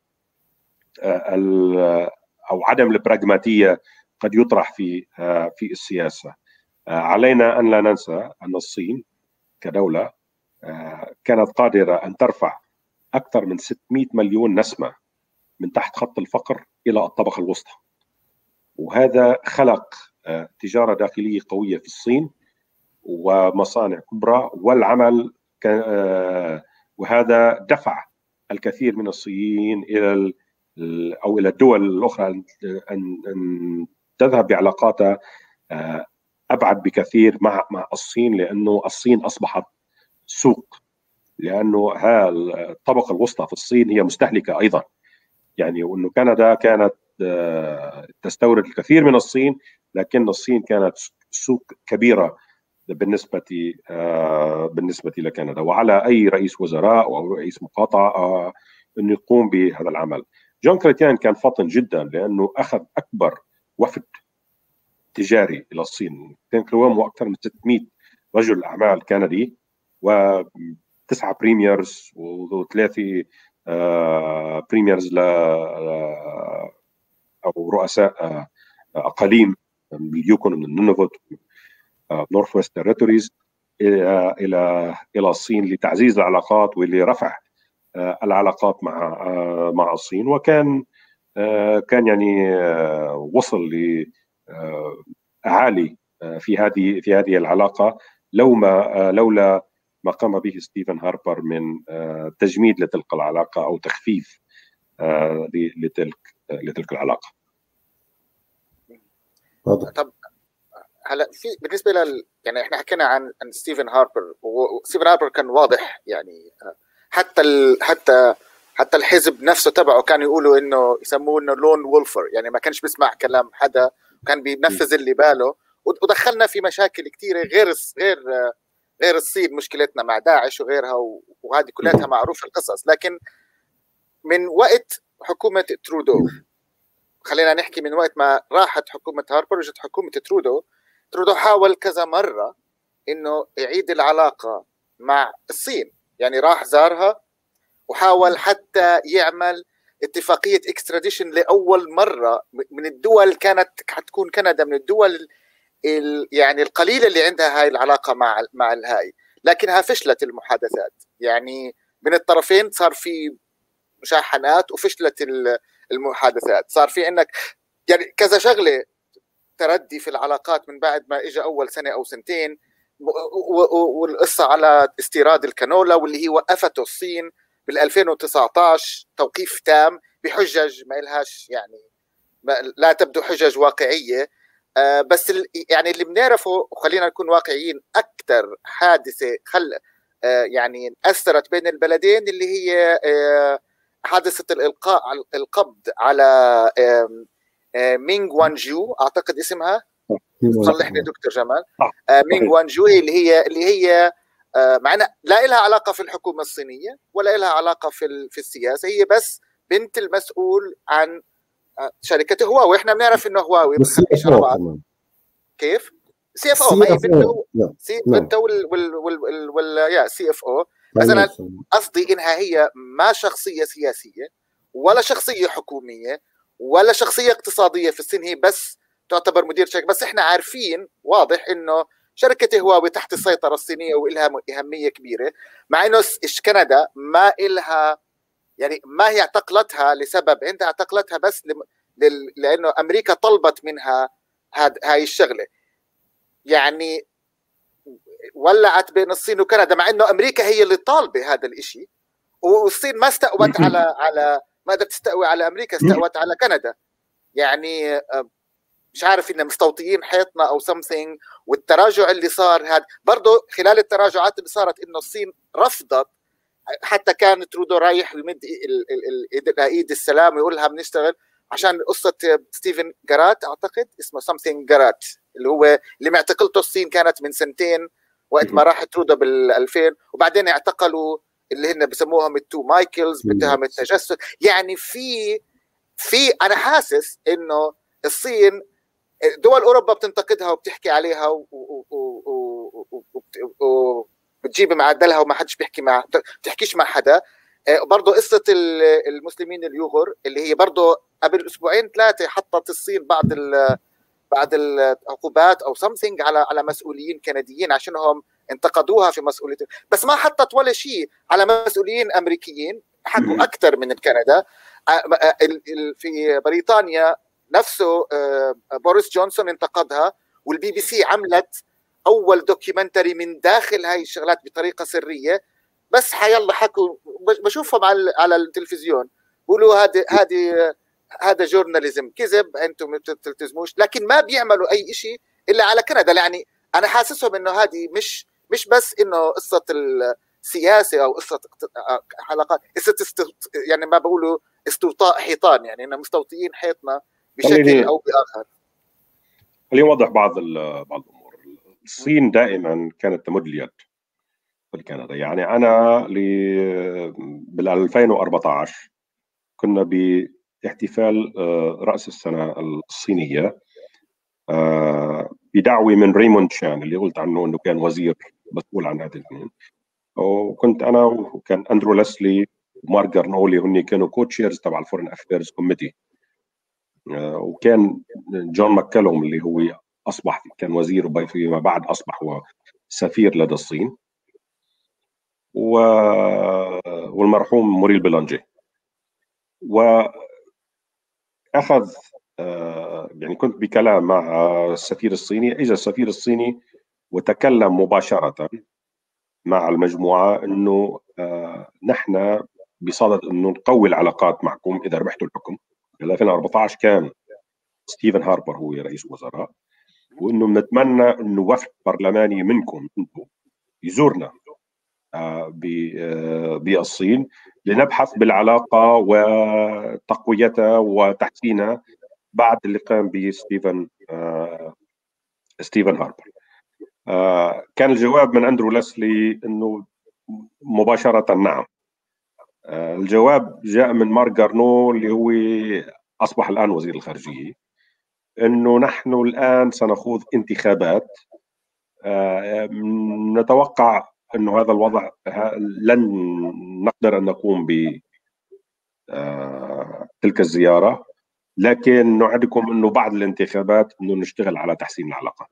او عدم البراغماتيه قد يطرح في السياسه. علينا ان لا ننسى ان الصين كدوله كانت قادره ان ترفع اكثر من 600 مليون نسمه من تحت خط الفقر الى الطبقه الوسطى، وهذا خلق تجاره داخليه قويه في الصين ومصانع كبرى والعمل وهذا دفع الكثير من الصينيين الى او الى الدول الاخرى ان تذهب بعلاقاتها ابعد بكثير مع الصين، لانه الصين اصبحت سوق، لانه الطبقه الوسطى في الصين هي مستهلكه ايضا. يعني وانه كندا كانت تستورد الكثير من الصين، لكن الصين كانت سوق كبيره بالنسبه لكندا، وعلى اي رئيس وزراء او رئيس مقاطعه انه يقوم بهذا العمل. جون كريتيان كان فطن جدا لانه اخذ اكبر وفد تجاري الى الصين، كان قوامه اكثر من 600 رجل اعمال كندي و9 بريميرز و3 بريميرز او رؤساء اقاليم من اليوكون ومن النونوفوت نورث ويست تيريتوريز الى الصين لتعزيز العلاقات ولرفع العلاقات مع الصين. وكان يعني وصل لأعالي في هذه العلاقة لولا ما قام به ستيفن هاربر من تجميد لتلك العلاقة أو تخفيف لتلك العلاقة. طب هلا في بالنسبه يعني احنا حكينا عن ستيفن هاربر، وستيفن هاربر كان واضح يعني حتى الحزب نفسه تبعه كانوا يقولوا انه يسموه انه لون وولفر، يعني ما كانش بيسمع كلام حدا، كان بينفذ اللي باله. ودخلنا في مشاكل كثيره غير الصين، مشكلتنا مع داعش وغيرها، وهذه كلها معروفه القصص. لكن من وقت حكومه ترودو، خلينا نحكي من وقت ما راحت حكومه هاربر وجت حكومه ترودو حاول كذا مره انه يعيد العلاقه مع الصين، يعني راح زارها وحاول حتى يعمل اتفاقيه اكستراديشن لاول مره من الدول، كانت حتكون كندا من الدول يعني القليله اللي عندها هاي العلاقه مع الهاي، لكنها فشلت المحادثات. يعني من الطرفين صار في مشاحنات وفشلت المحادثات، صار في انك يعني كذا شغله تردي في العلاقات من بعد ما اجى اول سنه او سنتين، والقصه على استيراد الكانولا واللي هي وقفته الصين بال 2019 توقيف تام بحجج ما إلهاش يعني لا تبدو حجج واقعيه. بس يعني اللي بنعرفه، وخلينا نكون واقعيين، اكثر حادثه يعني اثرت بين البلدين اللي هي حادثه القبض على مينغ وانجو، اعتقد اسمها، صلحني دكتور جمال. مينغ وانجو اللي هي معنا لا لها علاقه في الحكومه الصينيه ولا لها علاقه في السياسه، هي بس بنت المسؤول عن شركه هواوي. احنا بنعرف انه هواوي بتخبيش على بعض. كيف؟ سي اف او، ما هي بنته وال سي اف او. بس انا قصدي انها هي ما شخصيه سياسيه ولا شخصيه حكوميه ولا شخصيه اقتصاديه في الصين، هي بس تعتبر مدير شركه. بس احنا عارفين واضح انه شركه هواوي تحت السيطره الصينيه والها اهميه كبيره، مع انه كندا ما إلها، يعني ما هي اعتقلتها لسبب، عندها اعتقلتها بس لانه امريكا طلبت منها هاي الشغله. يعني ولعت بين الصين وكندا، مع انه امريكا هي اللي طالبه هذا الشيء، والصين ما استقوت على ما قدرت تستقوي على امريكا، استقوت على كندا. يعني مش عارف إن مستوطيين حيطنا او something. والتراجع اللي صار هذا برضه خلال التراجعات اللي صارت انه الصين رفضت، حتى كان ترودو رايح يمد ايد السلام ويقول لها بنشتغل عشان قصه ستيفن جارات، اعتقد اسمه something جارات، اللي معتقلته الصين كانت من سنتين وقت ما راح ترودو بال2000، وبعدين اعتقلوا اللي هن بسموهم التو مايكلز بتهم التجسس. يعني في انا حاسس انه الصين دول اوروبا بتنتقدها وبتحكي عليها وبتجيب معدلها وما حدش بتحكيش مع حدا. برضه قصه المسلمين اليوغور اللي هي برضه قبل اسبوعين ثلاثه حطت الصين بعض العقوبات او something على مسؤولين كنديين عشانهم انتقدوها في مسؤوليتهم، بس ما حطت ولا شيء على مسؤولين امريكيين حكوا اكثر من كندا. في بريطانيا نفسه بوريس جونسون انتقدها، والبي بي سي عملت اول دوكيومنتري من داخل هاي الشغلات بطريقه سريه، بس حيلا حكوا بشوفهم على التلفزيون بيقولوا هذا جورناليزم كذب، انتم ما بتلتزموش، لكن ما بيعملوا اي شيء الا على كندا. يعني انا حاسسهم انه هذه مش بس انه قصه السياسه او قصه حلقات، يعني ما بقولوا استوطاء حيطان، يعني انه مستوطئين حيطنا بشكل او باخر. خليني اوضح بعض الامور. الصين دائما كانت تمد اليد في كندا. يعني انا بال 2014 كنا باحتفال راس السنه الصينيه بدعوه من ريموند شان اللي قلت عنه انه كان وزير مسؤول عن هذا الاثنين، وكنت انا وكان اندرو لسلي ومارك جارنولي هن كانوا كوتشيرز تبع الفورن افيرز كوميتي. وكان جون ماككالوم اللي هو اصبح كان وزير فيما بعد اصبح هو سفير لدى الصين، والمرحوم موريل بيلانجي. واخذ يعني كنت بكلام مع السفير الصيني، اجى السفير الصيني وتكلم مباشره مع المجموعه انه نحن بصدد انه نقوي العلاقات معكم اذا ربحتوا الحكم. 2014 كان ستيفن هاربر هو رئيس الوزراء، وانه بنتمنى انه وفد برلماني منكم انتم يزورنا بالصين لنبحث بالعلاقه وتقويتها وتحسينها بعد اللي قام به ستيفن هاربر. كان الجواب من أندرو ليسلي انه مباشره نعم. الجواب جاء من مارك جارنو اللي هو اصبح الان وزير الخارجيه، انه نحن الان سنخوض انتخابات، نتوقع انه هذا الوضع لن نقدر ان نقوم ب تلك الزياره، لكن نوعدكم انه بعد الانتخابات انه نشتغل على تحسين العلاقات.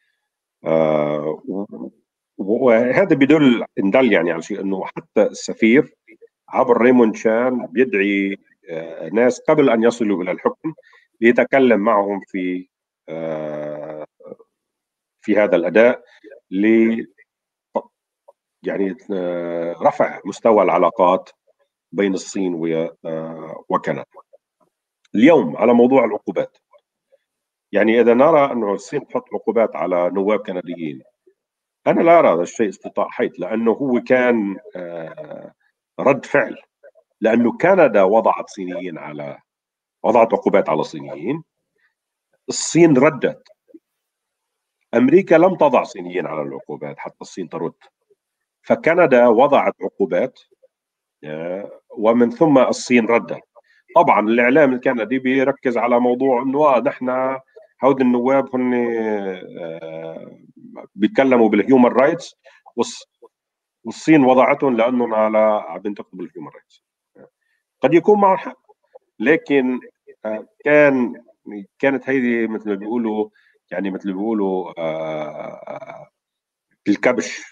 وهذا بدل يعني على شيء انه حتى السفير عبر ريموند شان بيدعي ناس قبل ان يصلوا الى الحكم ليتكلم معهم في هذا الاداء يعني رفع مستوى العلاقات بين الصين وكندا. اليوم على موضوع العقوبات، يعني إذا نرى أنه الصين تحط عقوبات على نواب كنديين، أنا لا أرى هذا الشيء استطاع حيث، لأنه هو كان رد فعل، لأنه كندا وضعت عقوبات على الصينيين، الصين ردت. أمريكا لم تضع صينيين على العقوبات حتى الصين ترد، فكندا وضعت عقوبات ومن ثم الصين ردت. طبعا الإعلام الكندي بيركز على موضوع أنه نحن هود النواب هن بيتكلموا بالهيومن رايتس والصين وضعتهم لأنهم عم بينتقدوا بالهيومن رايتس. قد يكون معهم حق، لكن كانت هيدي مثل ما بيقولوا الكبش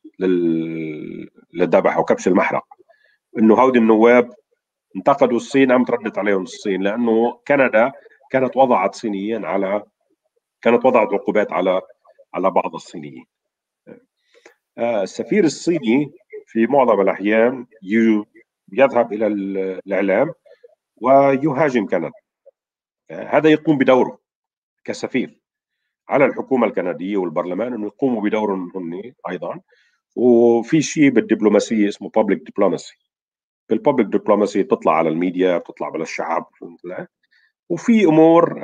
للذبح او كبش المحرق، انه هودي النواب انتقدوا الصين قامت ردت عليهم الصين، لانه كندا كانت وضعت عقوبات على بعض الصينيين. السفير الصيني في معظم الاحيان يذهب الى الاعلام ويهاجم كندا. هذا يقوم بدوره كسفير على الحكومه الكنديه والبرلمان انه يقوموا بدورهم هم ايضا. وفي شيء بالدبلوماسيه اسمه public diplomacy. بالpublic diplomacy بتطلع على الميديا، بتطلع على الشعب، وفي امور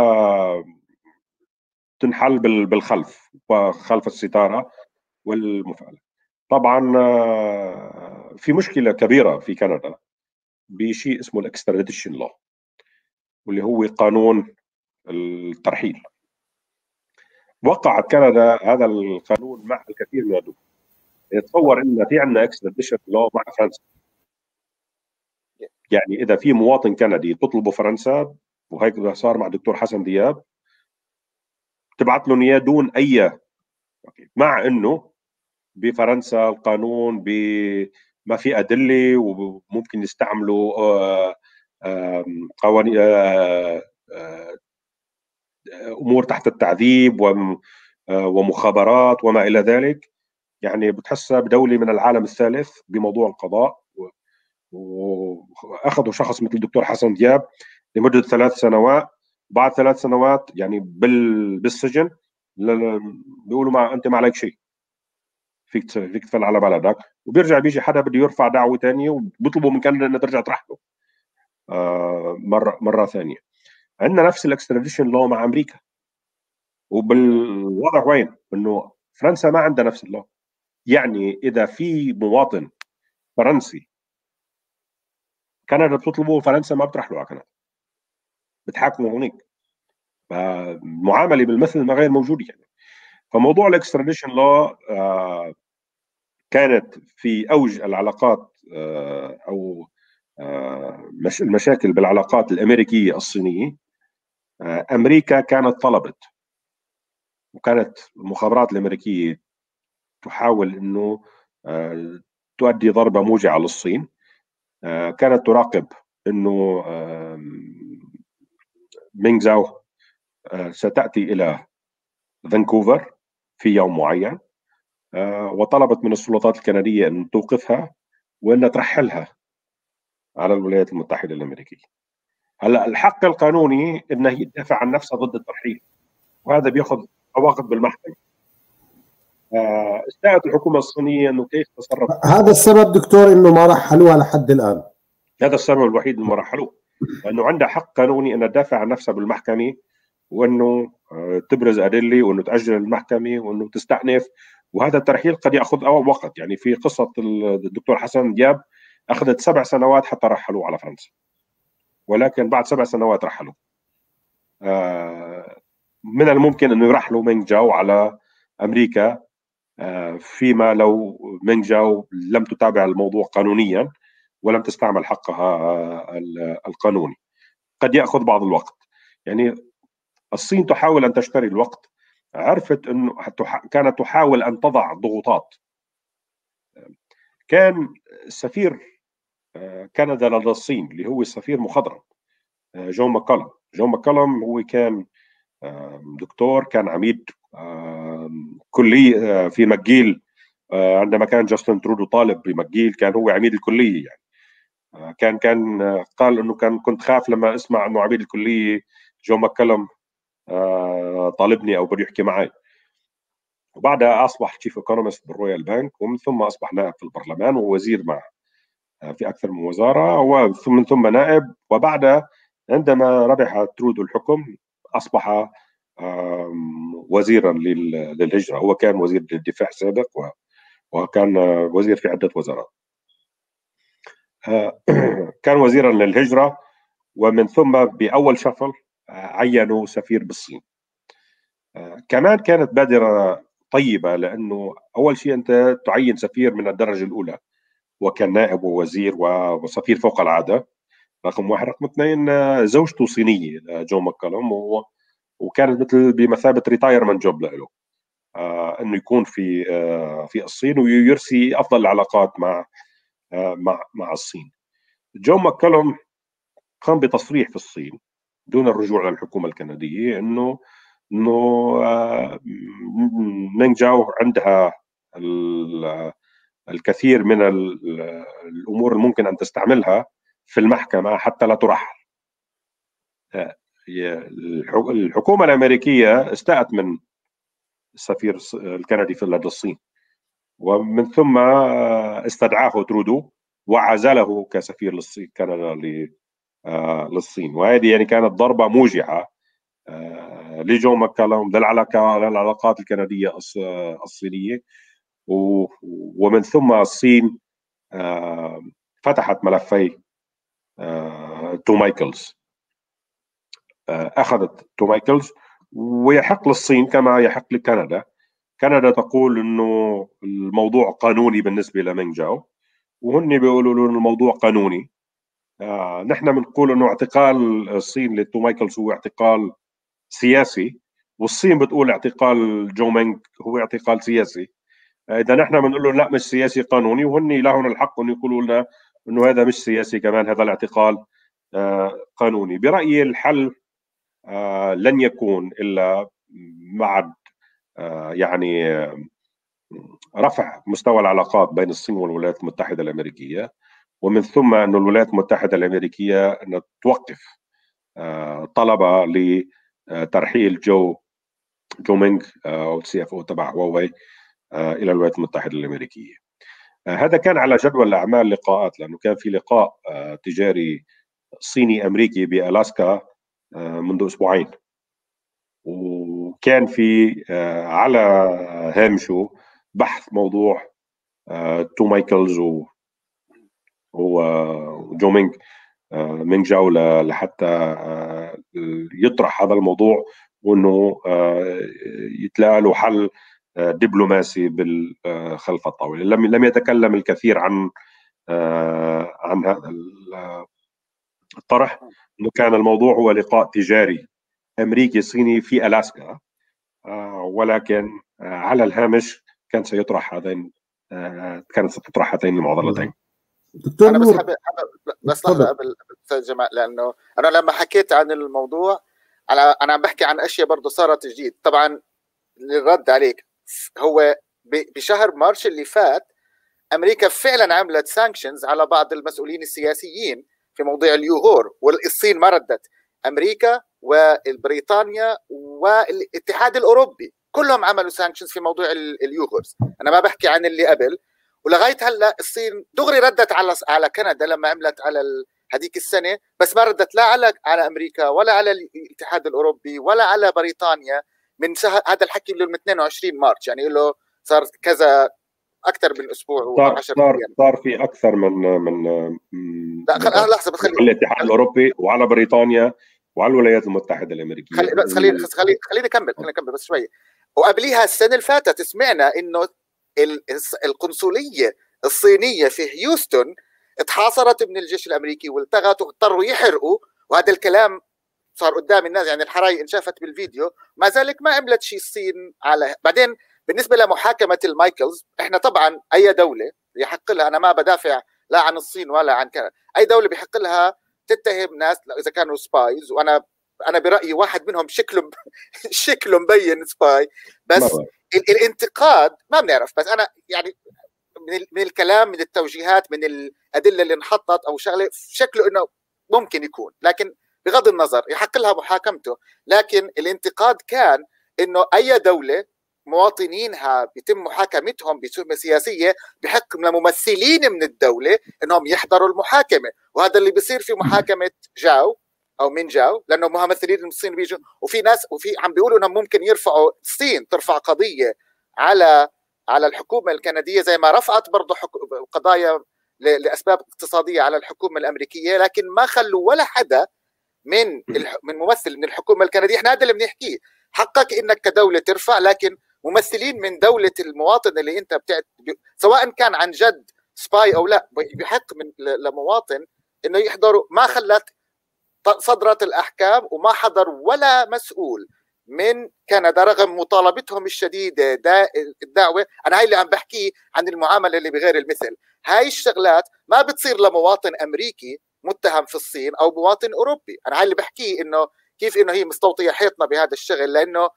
تنحل بالخلف وخلف الستاره والمفاعله. طبعا في مشكله كبيره في كندا بشيء اسمه الاكستراديشن لو، واللي هو قانون الترحيل. وقعت كندا هذا القانون مع الكثير من الدول. يتصور ان في عندنا اكستراديشن لو مع فرنسا، يعني اذا في مواطن كندي تطلبه فرنسا، وهيك صار مع الدكتور حسن دياب، تبعت لهم اياه دون اي، مع انه بفرنسا القانون ما في ادله وممكن يستعملوا قوانين امور تحت التعذيب ومخابرات وما الى ذلك. يعني بتحسها بدوله من العالم الثالث بموضوع القضاء. واخذوا شخص مثل الدكتور حسن دياب لمده 3 سنوات، بعد 3 سنوات يعني بالسجن بيقولوا ما انت ما عليك شيء، فيك تفل على بلدك. وبيرجع بيجي حدا بده يرفع دعوه ثانيه وبيطلبوا من كندا انها ترجع ترحله مره ثانيه. عندنا نفس الاكستراديشن لو مع امريكا، وبالوضع وين انه فرنسا ما عندها نفس اللو. يعني اذا في مواطن فرنسي كندا بتطلبه، فرنسا ما بترحله على كندا، بتحاكمه هناك. فالمعامله بالمثل ما غير موجوده يعني. فموضوع الاكستراديشن لو كانت في اوج العلاقات او المشاكل بالعلاقات الامريكيه الصينيه، امريكا كانت طلبت، وكانت المخابرات الامريكيه تحاول انه تؤدي ضربه موجعه للصين. كانت تراقب انه مينغ زاو ستاتي الى فانكوفر في يوم معين، وطلبت من السلطات الكنديه ان توقفها وان ترحلها على الولايات المتحده الامريكيه. هلا الحق القانوني انها هي تدافع عن نفسها ضد الترحيل، وهذا بياخذ عواقب بالمحكمه. استاءت الحكومه الصينيه انه كيف تصرف. هذا السبب دكتور انه ما رحلوها لحد الان. هذا السبب الوحيد اللي ما رحلوه، لانه عندها حق قانوني انها تدافع عن نفسها بالمحكمه، وانه تبرز ادله، وانه تاجل المحكمه، وانه تستأنف. وهذا الترحيل قد ياخذ وقت، يعني في قصه الدكتور حسن دياب اخذت 7 سنوات حتى رحلوه على فرنسا، ولكن بعد 7 سنوات رحلوا. من الممكن انه يرحلوا مينغ جاو على امريكا، فيما لو مينغ جاو لم تتابع الموضوع قانونيا ولم تستعمل حقها القانوني. قد ياخذ بعض الوقت. يعني الصين تحاول ان تشتري الوقت، عرفت انه كانت تحاول ان تضع ضغوطات. كان السفير كندا لدى الصين اللي هو السفير مخضرم جون ماكولم. جون ماكولم هو كان دكتور، كان عميد كلي في ماكجيل. عندما كان جاستن ترودو طالب بماكجيل كان هو عميد الكليه. يعني كان قال انه كنت خاف لما اسمع انه عميد الكليه جون ماكولم طالبني او بده يحكي معي. وبعدها اصبح تشيف ايكونومست بالرويال بانك، ومن ثم اصبح نائب في البرلمان ووزير مع في اكثر من وزاره، ومن ثم نائب. وبعدها عندما ربح ترودو الحكم اصبح وزيرا للهجره. هو كان وزير للدفاع سابق، وكان وزير في عده وزارات. كان وزيرا للهجره، ومن ثم باول شفل عينوا سفير بالصين. كمان كانت بادره طيبه، لانه اول شيء انت تعين سفير من الدرجه الاولى، وكان نائب ووزير وسفير فوق العاده، رقم واحد. رقم اثنين، زوجته صينيه جون ماكولم، وكانت مثل بمثابه ريتايرمنت جوب له، انه يكون في الصين ويرسي افضل العلاقات مع الصين. جون ماكولم قام بتصريح في الصين دون الرجوع للحكومه الكنديه انه مينغ جاو عندها الكثير من الامور الممكن ان تستعملها في المحكمه حتى لا ترحل. الحكومه الامريكيه استاءت من السفير الكندي في لدى الصين، ومن ثم استدعاه ترودو وعزله كسفير كندا للصين. وهذه يعني كانت ضربه موجعه لجون ماكولم للعلاقات الكنديه الصينيه. ومن ثم الصين فتحت ملفي تو مايكلز. اخذت تو مايكلز، ويحق للصين كما يحق لكندا. كندا تقول انه الموضوع قانوني بالنسبه لمينغ جاو، وهن بيقولوا له الموضوع قانوني. نحن بنقول انه اعتقال الصين لتو مايكلز هو اعتقال سياسي، والصين بتقول اعتقال جو مينغ هو اعتقال سياسي. اذا نحن بنقول له لا مش سياسي قانوني، وهن لهم الحق ان يقولوا لنا انه هذا مش سياسي كمان، هذا الاعتقال قانوني. برايي الحل لن يكون الا بعد يعني رفع مستوى العلاقات بين الصين والولايات المتحده الامريكيه، ومن ثم أن الولايات المتحده الامريكيه أن توقف طلبها لترحيل جو مينغ او السي اف او تبع هواوي الى الولايات المتحده الامريكيه. هذا كان على جدول الاعمال لقاءات، لانه كان في لقاء تجاري صيني امريكي بالاسكا منذ اسبوعين، وكان في على هامشه بحث موضوع تو مايكلز وجو مينغ جاو لحتى يطرح هذا الموضوع، وانه يتلاقى له حل دبلوماسي خلف الطاوله. لم يتكلم الكثير عن هذا طرح انه كان الموضوع هو لقاء تجاري امريكي صيني في الاسكا، ولكن على الهامش كانت ستطرح هاتين المعضلتين. دكتور انا نور، بس لحظه قبل استاذ جمال، لانه انا لما حكيت عن الموضوع انا عم بحكي عن اشياء برضه صارت جديد. طبعا للرد عليك، هو بشهر مارس اللي فات امريكا فعلا عملت سانكشنز على بعض المسؤولين السياسيين في موضوع اليوغور، والصين ما ردت. امريكا وبريطانيا والاتحاد الاوروبي كلهم عملوا سانكشنز في موضوع اليوغورز. انا ما بحكي عن اللي قبل. ولغايه هلا الصين دغري ردت على كندا لما عملت على هذيك السنه، بس ما ردت لا على امريكا ولا على الاتحاد الاوروبي ولا على بريطانيا من هذا الحكي له من 22 مارس، يعني له صار كذا اكثر من اسبوع و10 ايام. صار في اكثر من لا لحظه بس على الاتحاد الاوروبي وعلى بريطانيا وعلى الولايات المتحده الامريكيه. خليني اكمل بس شوي. وقبليها السنه اللي فاتت سمعنا انه القنصليه الصينيه في هيوستن اتحاصرت من الجيش الامريكي والتغت واضطروا يحرقوا، وهذا الكلام صار قدام الناس، يعني الحرايق انشافت بالفيديو. مع ذلك ما عملت شيء الصين. بعدين بالنسبه لمحاكمه المايكلز، احنا طبعا اي دوله يحق لها، انا ما بدافع لا عن الصين ولا عن كندا، اي دوله بيحق لها تتهم ناس اذا كانوا سبايز، وانا برايي واحد منهم شكله مبين سباي، بس الانتقاد ما بنعرف. بس انا يعني من الكلام، من التوجيهات، من الادله اللي انحطت او شكله انه ممكن يكون، لكن بغض النظر يحق لها محاكمته. لكن الانتقاد كان انه اي دوله مواطنينها بيتم محاكمتهم بتهمه سياسيه بحق لممثلين من الدوله انهم يحضروا المحاكمه، وهذا اللي بيصير في محاكمه جاو او من جاو، لانه ممثلين من الصين بيجوا، وفي ناس عم بيقولوا انهم ممكن يرفعوا، الصين ترفع قضيه على الحكومه الكنديه زي ما رفعت برضه قضايا لاسباب اقتصاديه على الحكومه الامريكيه، لكن ما خلوا ولا حدا من ممثل من الحكومه الكنديه. احنا هذا اللي بنحكيه، حقك انك كدوله ترفع، لكن ممثلين من دوله المواطن اللي انت سواء كان عن جد سباي او لا، بحق لمواطن انه يحضروا. ما خلت صدرت الاحكام وما حضر ولا مسؤول من كندا رغم مطالبتهم الشديده الدعوه. انا هاي اللي عم بحكيه عن المعامله اللي بغير المثل. هاي الشغلات ما بتصير لمواطن امريكي متهم في الصين او مواطن اوروبي. انا هاي اللي بحكيه، انه كيف انه هي مستوطيه حيطنا بهذا الشغل، لانه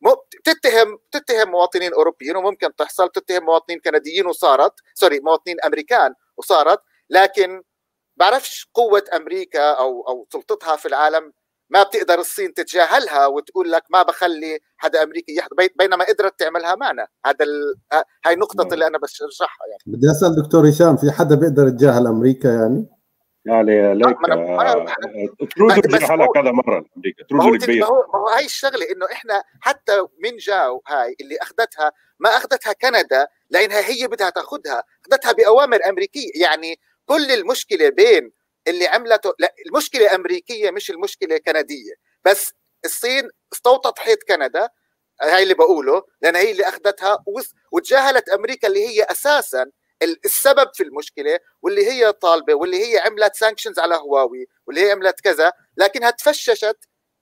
بتتهم مواطنين اوروبيين وممكن تحصل، بتتهم مواطنين كنديين وصارت مواطنين امريكان وصارت، لكن بعرفش قوه امريكا او سلطتها في العالم ما بتقدر الصين تتجاهلها وتقول لك ما بخلي حدا امريكي يحضر، بينما قدرت تعملها معنا. هاي نقطه اللي انا بشرحها. يعني بدي اسال دكتور هشام، في حدا بيقدر يتجاهل امريكا يعني ليك تروزو تجاهلها كذا مره امريكا، تروزو الكبير. ما هو هاي الشغله، انه احنا حتى من جاو هاي اللي اخذتها ما اخذتها كندا لانها هي بدها تاخذها، اخذتها باوامر امريكيه. يعني كل المشكله بين اللي عملته، لا المشكله امريكيه مش المشكله كنديه، بس الصين استوطت حيط كندا، هاي اللي بقوله، لان هي اللي اخذتها وتجاهلت امريكا اللي هي اساسا السبب في المشكله، واللي هي طالبه، واللي هي عملت سانكشنز على هواوي، واللي هي عملت كذا، لكنها تفششت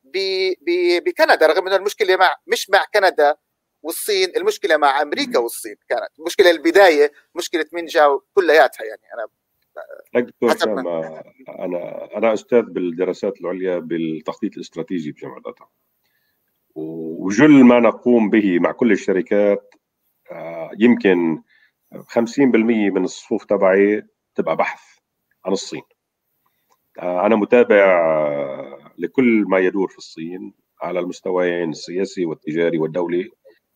بكندا، رغم انه المشكله مش مع كندا والصين، المشكله مع امريكا والصين. كانت المشكله البدايه مشكله من جاو كلياتها. يعني انا دكتور هشام، انا استاذ بالدراسات العليا بالتخطيط الاستراتيجي بجامعه داتا، وجل ما نقوم به مع كل الشركات يمكن 50% من الصفوف تبعي تبقى بحث عن الصين. انا متابع لكل ما يدور في الصين على المستويين السياسي والتجاري والدولي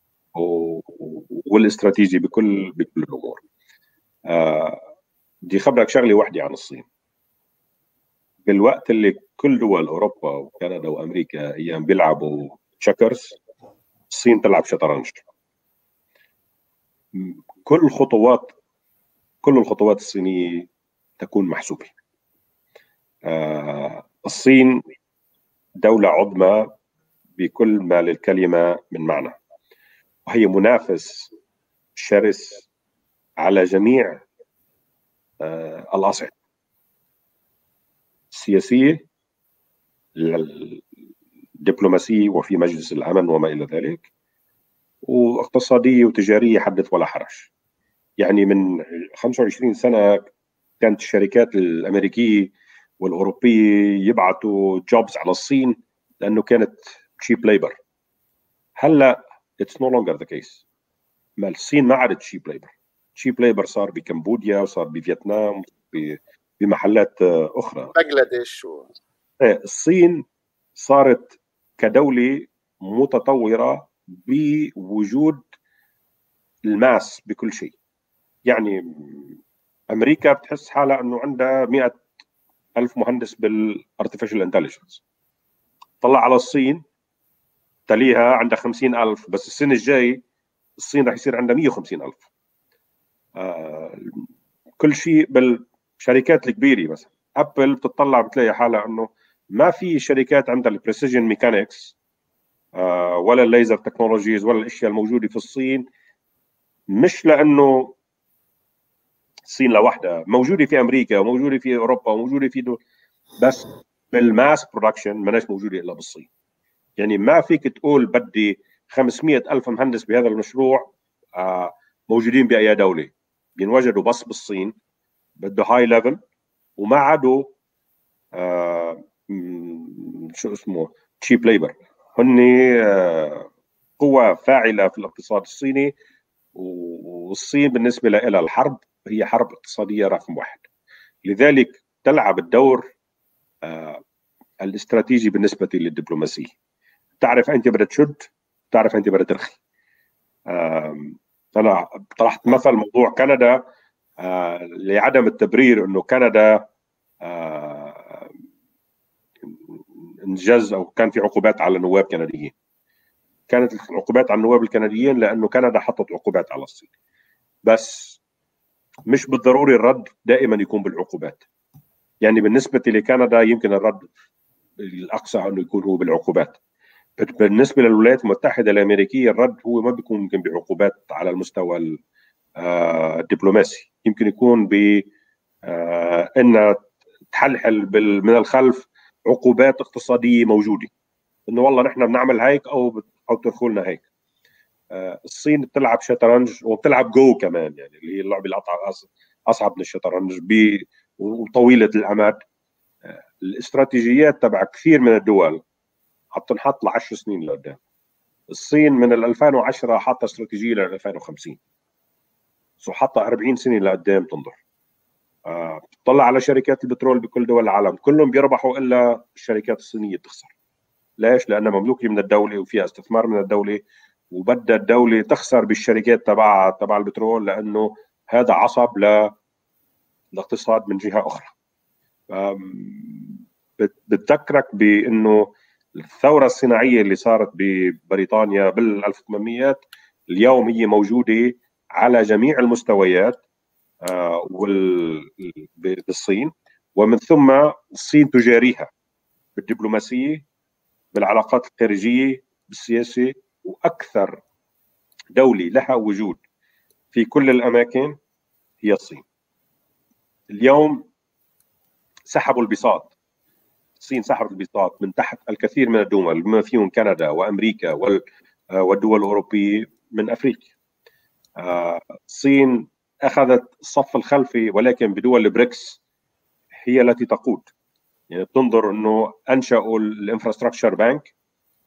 والاستراتيجي بكل الامور. بدي خبرك شغله واحده عن الصين. بالوقت اللي كل دول اوروبا وكندا وامريكا ايام بيلعبوا تشيكرز، الصين تلعب شطرنج. كل الخطوات الصينيه تكون محسوبه. الصين دوله عظمى بكل ما للكلمه من معنى، وهي منافس شرس على جميع الأصعدة. السياسيه، الدبلوماسيه وفي مجلس الامن وما الى ذلك، واقتصاديه وتجاريه حدث ولا حرج. يعني من 25 سنه كانت الشركات الامريكيه والاوروبيه يبعثوا جوبز على الصين لانه كانت تشيب ليبر. هلا اتس نو لونجر ذا كيس. ما الصين ما عادت تشيب ليبر. تشيب ليبر صار بكمبوديا وصار بفيتنام بمحلات اخرى، بنغلاديش الصين صارت كدوله متطوره بوجود الماس بكل شيء. يعني امريكا بتحس حالها انه عندها 100,000 مهندس بالارتفيشال انتليجنس. طلع على الصين تليها عندها 50,000، بس السنه الجاي الصين رح يصير عندها 150,000. كل شيء بالشركات الكبيره. مثلا ابل بتطلع بتلاقي حالها انه ما في شركات عندها البريسيجن ميكانكس ولا الليزر تكنولوجيز ولا الاشياء الموجوده في الصين، مش لانه الصين لوحدها، موجوده في امريكا وموجوده في اوروبا وموجوده في دول، بس بالماس برودكشن ماناش موجوده الا بالصين. يعني ما فيك تقول بدي 500,000 مهندس بهذا المشروع موجودين باي دوله، بينوجدوا بس بالصين. بده هاي ليفل وما عادوا شو اسمه تشيب ليبر. هن قوة فاعلة في الاقتصاد الصيني، والصين بالنسبة لها الحرب هي حرب اقتصادية رقم واحد. لذلك تلعب الدور الاستراتيجي بالنسبة للدبلوماسية. تعرف أنت بدها تشد، تعرف أنت بدها ترخي. أنا طرحت مثل موضوع كندا لعدم التبرير أنه كندا انجز أو كان في عقوبات على نواب كنديين. كانت العقوبات على النواب الكنديين لأنه كندا حطت عقوبات على الصين، بس مش بالضروري الرد دائما يكون بالعقوبات. يعني بالنسبة لكندا يمكن الرد الأقصى أنه يكون هو بالعقوبات. بالنسبة للولايات المتحدة الأمريكية الرد هو ما بيكون يمكن بعقوبات على المستوى الدبلوماسي، يمكن يكون ب أنها تحلحل من الخلف عقوبات اقتصادية موجودة، انه والله نحن بنعمل هيك او تركوا لنا هيك. الصين بتلعب شطرنج وبتلعب جو كمان، يعني اللي هي اللعبه اصعب من الشطرنج وطويله الامد. الاستراتيجيات تبع كثير من الدول حتنحط ل10 سنين لقدام. الصين من 2010 حاطه استراتيجيه ل 2050، سو حاطه 40 سنه لقدام تنظر. طلع على شركات البترول بكل دول العالم كلهم بيربحوا الا الشركات الصينيه بتخسر. ليش؟ لأنها مملوكة من الدولة وفيها استثمار من الدولة، وبدها الدولة تخسر بالشركات تبع البترول، لأنه هذا عصب للاقتصاد من جهة أخرى. بتذكرك بأنه الثورة الصناعية اللي صارت ببريطانيا بال1800 اليوم هي موجودة على جميع المستويات بالصين، ومن ثم الصين تجاريها بالدبلوماسية، بالعلاقات الخارجية، بالسياسة. وأكثر دولة لها وجود في كل الأماكن هي الصين. اليوم سحبوا البساط، الصين سحبت البساط من تحت الكثير من الدول بما فيهم كندا وأمريكا والدول الأوروبية من أفريقيا. الصين أخذت الصف الخلفي، ولكن بدول البريكس هي التي تقود. يعني بتنظر أنه أنشأوا الانفراستراكشر بانك،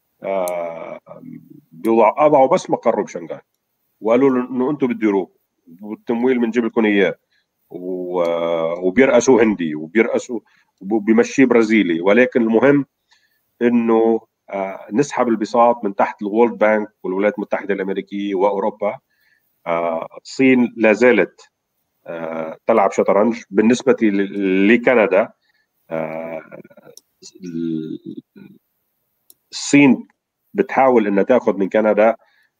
وضعوا بس مقره بشنغهاي، وقالوا له انه انتم بتديروه والتمويل بنجيب لكم اياه، وبيرأسوا هندي وبيرأسوا وبيمشي برازيلي، ولكن المهم انه نسحب البساط من تحت الوورلد بانك والولايات المتحده الامريكيه واوروبا. الصين لا زالت تلعب شطرنج. بالنسبه لكندا الصين بتحاول انها تاخذ من كندا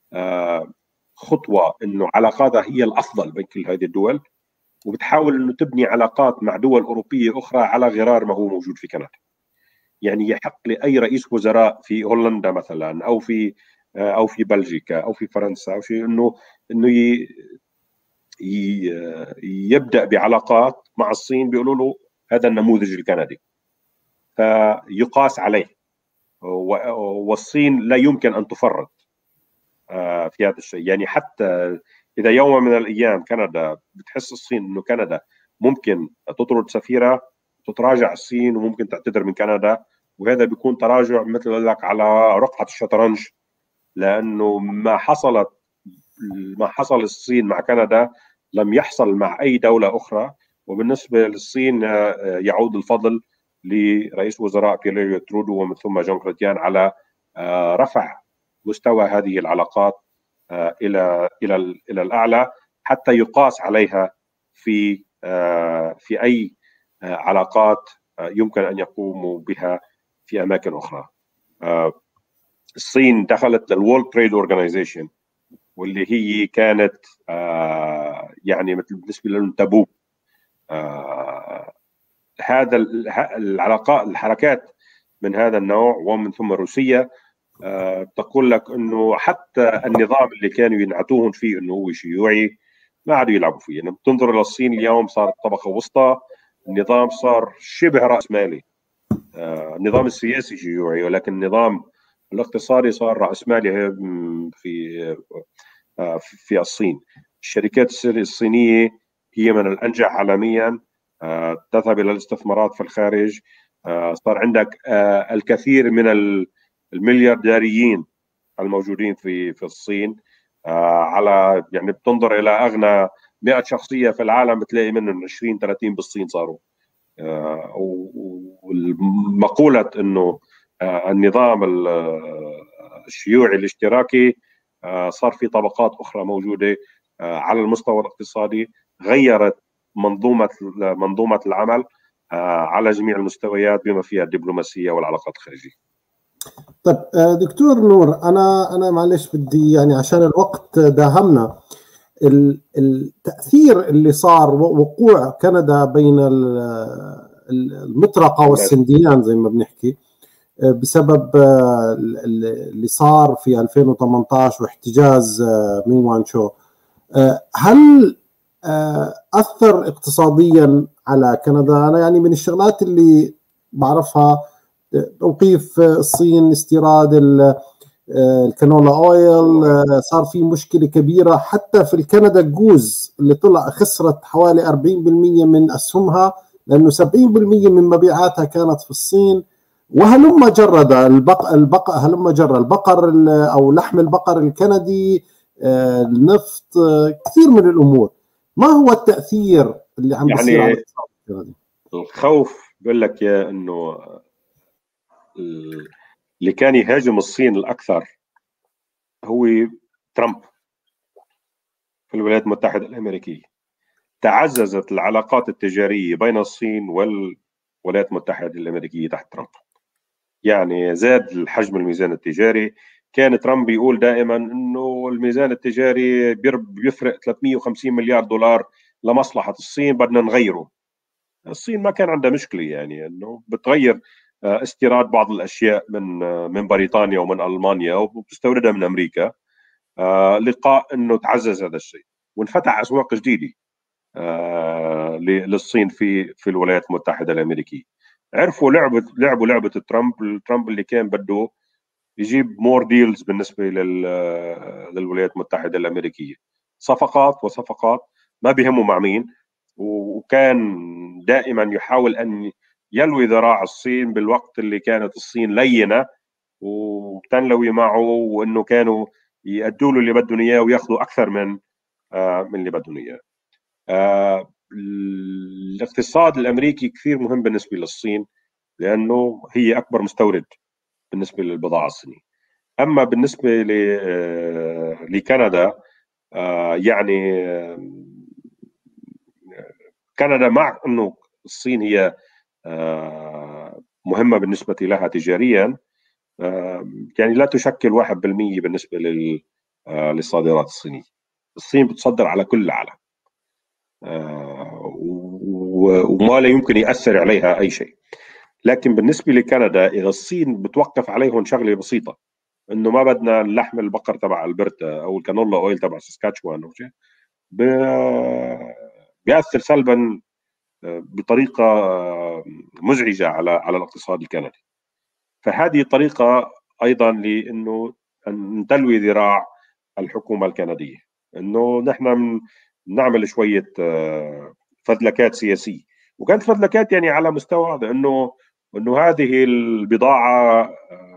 خطوه انه علاقاتها هي الافضل بين كل هذه الدول، وبتحاول انه تبني علاقات مع دول اوروبيه اخرى على غرار ما هو موجود في كندا. يعني يحق لاي رئيس وزراء في هولندا مثلا او في بلجيكا او في فرنسا او شيء انه يبدا بعلاقات مع الصين، بيقولوا له هذا النموذج الكندي. فيقاس عليه، والصين لا يمكن ان تفرط في هذا الشيء. يعني حتى اذا يوم من الايام كندا بتحس الصين انه كندا ممكن تطرد سفيرها، تتراجع الصين وممكن تعتذر من كندا، وهذا بيكون تراجع مثل لك على رقعة الشطرنج، لانه ما حصل الصين مع كندا لم يحصل مع اي دولة اخرى. وبالنسبة للصين يعود الفضل لرئيس وزراء بيير ترودو ومن ثم جون كريتيان على رفع مستوى هذه العلاقات الى الاعلى، حتى يقاس عليها في اي علاقات يمكن ان يقوموا بها في اماكن اخرى. الصين دخلت للورلد تريد اورجانيزيشن، واللي هي كانت يعني مثل بالنسبه لهم تابو. هذا الحركات من هذا النوع ومن ثم روسيا تقول لك انه حتى النظام اللي كانوا ينعتوهم فيه انه هو شيوعي ما عادوا يلعبوا فيه. يعني بتنظر الى الصين اليوم صارت طبقه وسطى، النظام صار شبه راسمالي. النظام السياسي شيوعي ولكن النظام الاقتصادي صار راسمالي في الصين. الشركات الصينيه هي من الانجح عالميا، تذهب الى الاستثمارات في الخارج. صار عندك الكثير من المليارديريين الموجودين في الصين. على يعني بتنظر الى اغنى 100 شخصيه في العالم بتلاقي منهم 20 30 بالصين صاروا. ومقوله انه النظام الشيوعي الاشتراكي صار في طبقات اخرى موجوده على المستوى الاقتصادي، غيرت منظومه العمل على جميع المستويات بما فيها الدبلوماسيه والعلاقات الخارجيه. طيب دكتور نور، انا معلش بدي يعني عشان الوقت داهمنا، التاثير اللي صار وقوع كندا بين المطرقه والسنديان زي ما بنحكي بسبب اللي صار في 2018 واحتجاز مين وان شو، هل اثر اقتصاديا على كندا؟ انا يعني من الشغلات اللي بعرفها توقيف الصين استيراد الكانولا اويل، صار في مشكله كبيره حتى في الكندا جوز اللي طلع خسرت حوالي 40% من اسهمها لانه 70% من مبيعاتها كانت في الصين. وهلم جرد البقر او لحم البقر الكندي، النفط، كثير من الامور. ما هو التاثير اللي عم بيصير على الاقتصاد الكندي؟ الخوف بقول لك يا انه اللي كان يهاجم الصين الاكثر هو ترامب في الولايات المتحده الامريكيه. تعززت العلاقات التجاريه بين الصين والولايات المتحده الامريكيه تحت ترامب. يعني زاد الحجم الميزان التجاري. كان ترامب يقول دائما انه الميزان التجاري بيفرق 350 مليار دولار لمصلحه الصين، بدنا نغيره. الصين ما كان عندها مشكله يعني انه بتغير استيراد بعض الاشياء من بريطانيا ومن المانيا وبتستوردها من امريكا، لقاء انه تعزز هذا الشيء وانفتح اسواق جديده للصين في الولايات المتحده الامريكيه. عرفوا لعبوا لعبه ترامب اللي كان بده يجيب مور ديلز بالنسبه للولايات المتحده الامريكيه، صفقات وصفقات ما بيهموا مع مين، وكان دائما يحاول ان يلوي ذراع الصين بالوقت اللي كانت الصين لينه وتنلوي معه، وانه كانوا يأدوا له اللي بدهم اياه وياخذوا اكثر من اللي بدهم اياه. الاقتصاد الامريكي كثير مهم بالنسبه للصين لانه هي اكبر مستورد بالنسبه للبضاعه الصينيه. اما بالنسبه لكندا يعني كندا مع انه الصين هي مهمه بالنسبه لها تجاريا، يعني لا تشكل 1% بالنسبه للصادرات الصينيه. الصين بتصدر على كل العالم وما لا يمكن يأثر عليها أي شيء. لكن بالنسبة لكندا إذا الصين بتوقف عليهم شغلة بسيطة، إنه ما بدنا اللحم البقر تبع البرتا أو الكانولا أويل تبع ساسكاتشوان أو شيء، بيأثر سلبا بطريقة مزعجة على الاقتصاد الكندي. فهذه طريقة أيضا لأنه أن تلوي ذراع الحكومة الكندية، أنه نحن نعمل شوية فذلكات سياسية، وكانت فذلكات يعني على مستوى أنه هذه البضاعة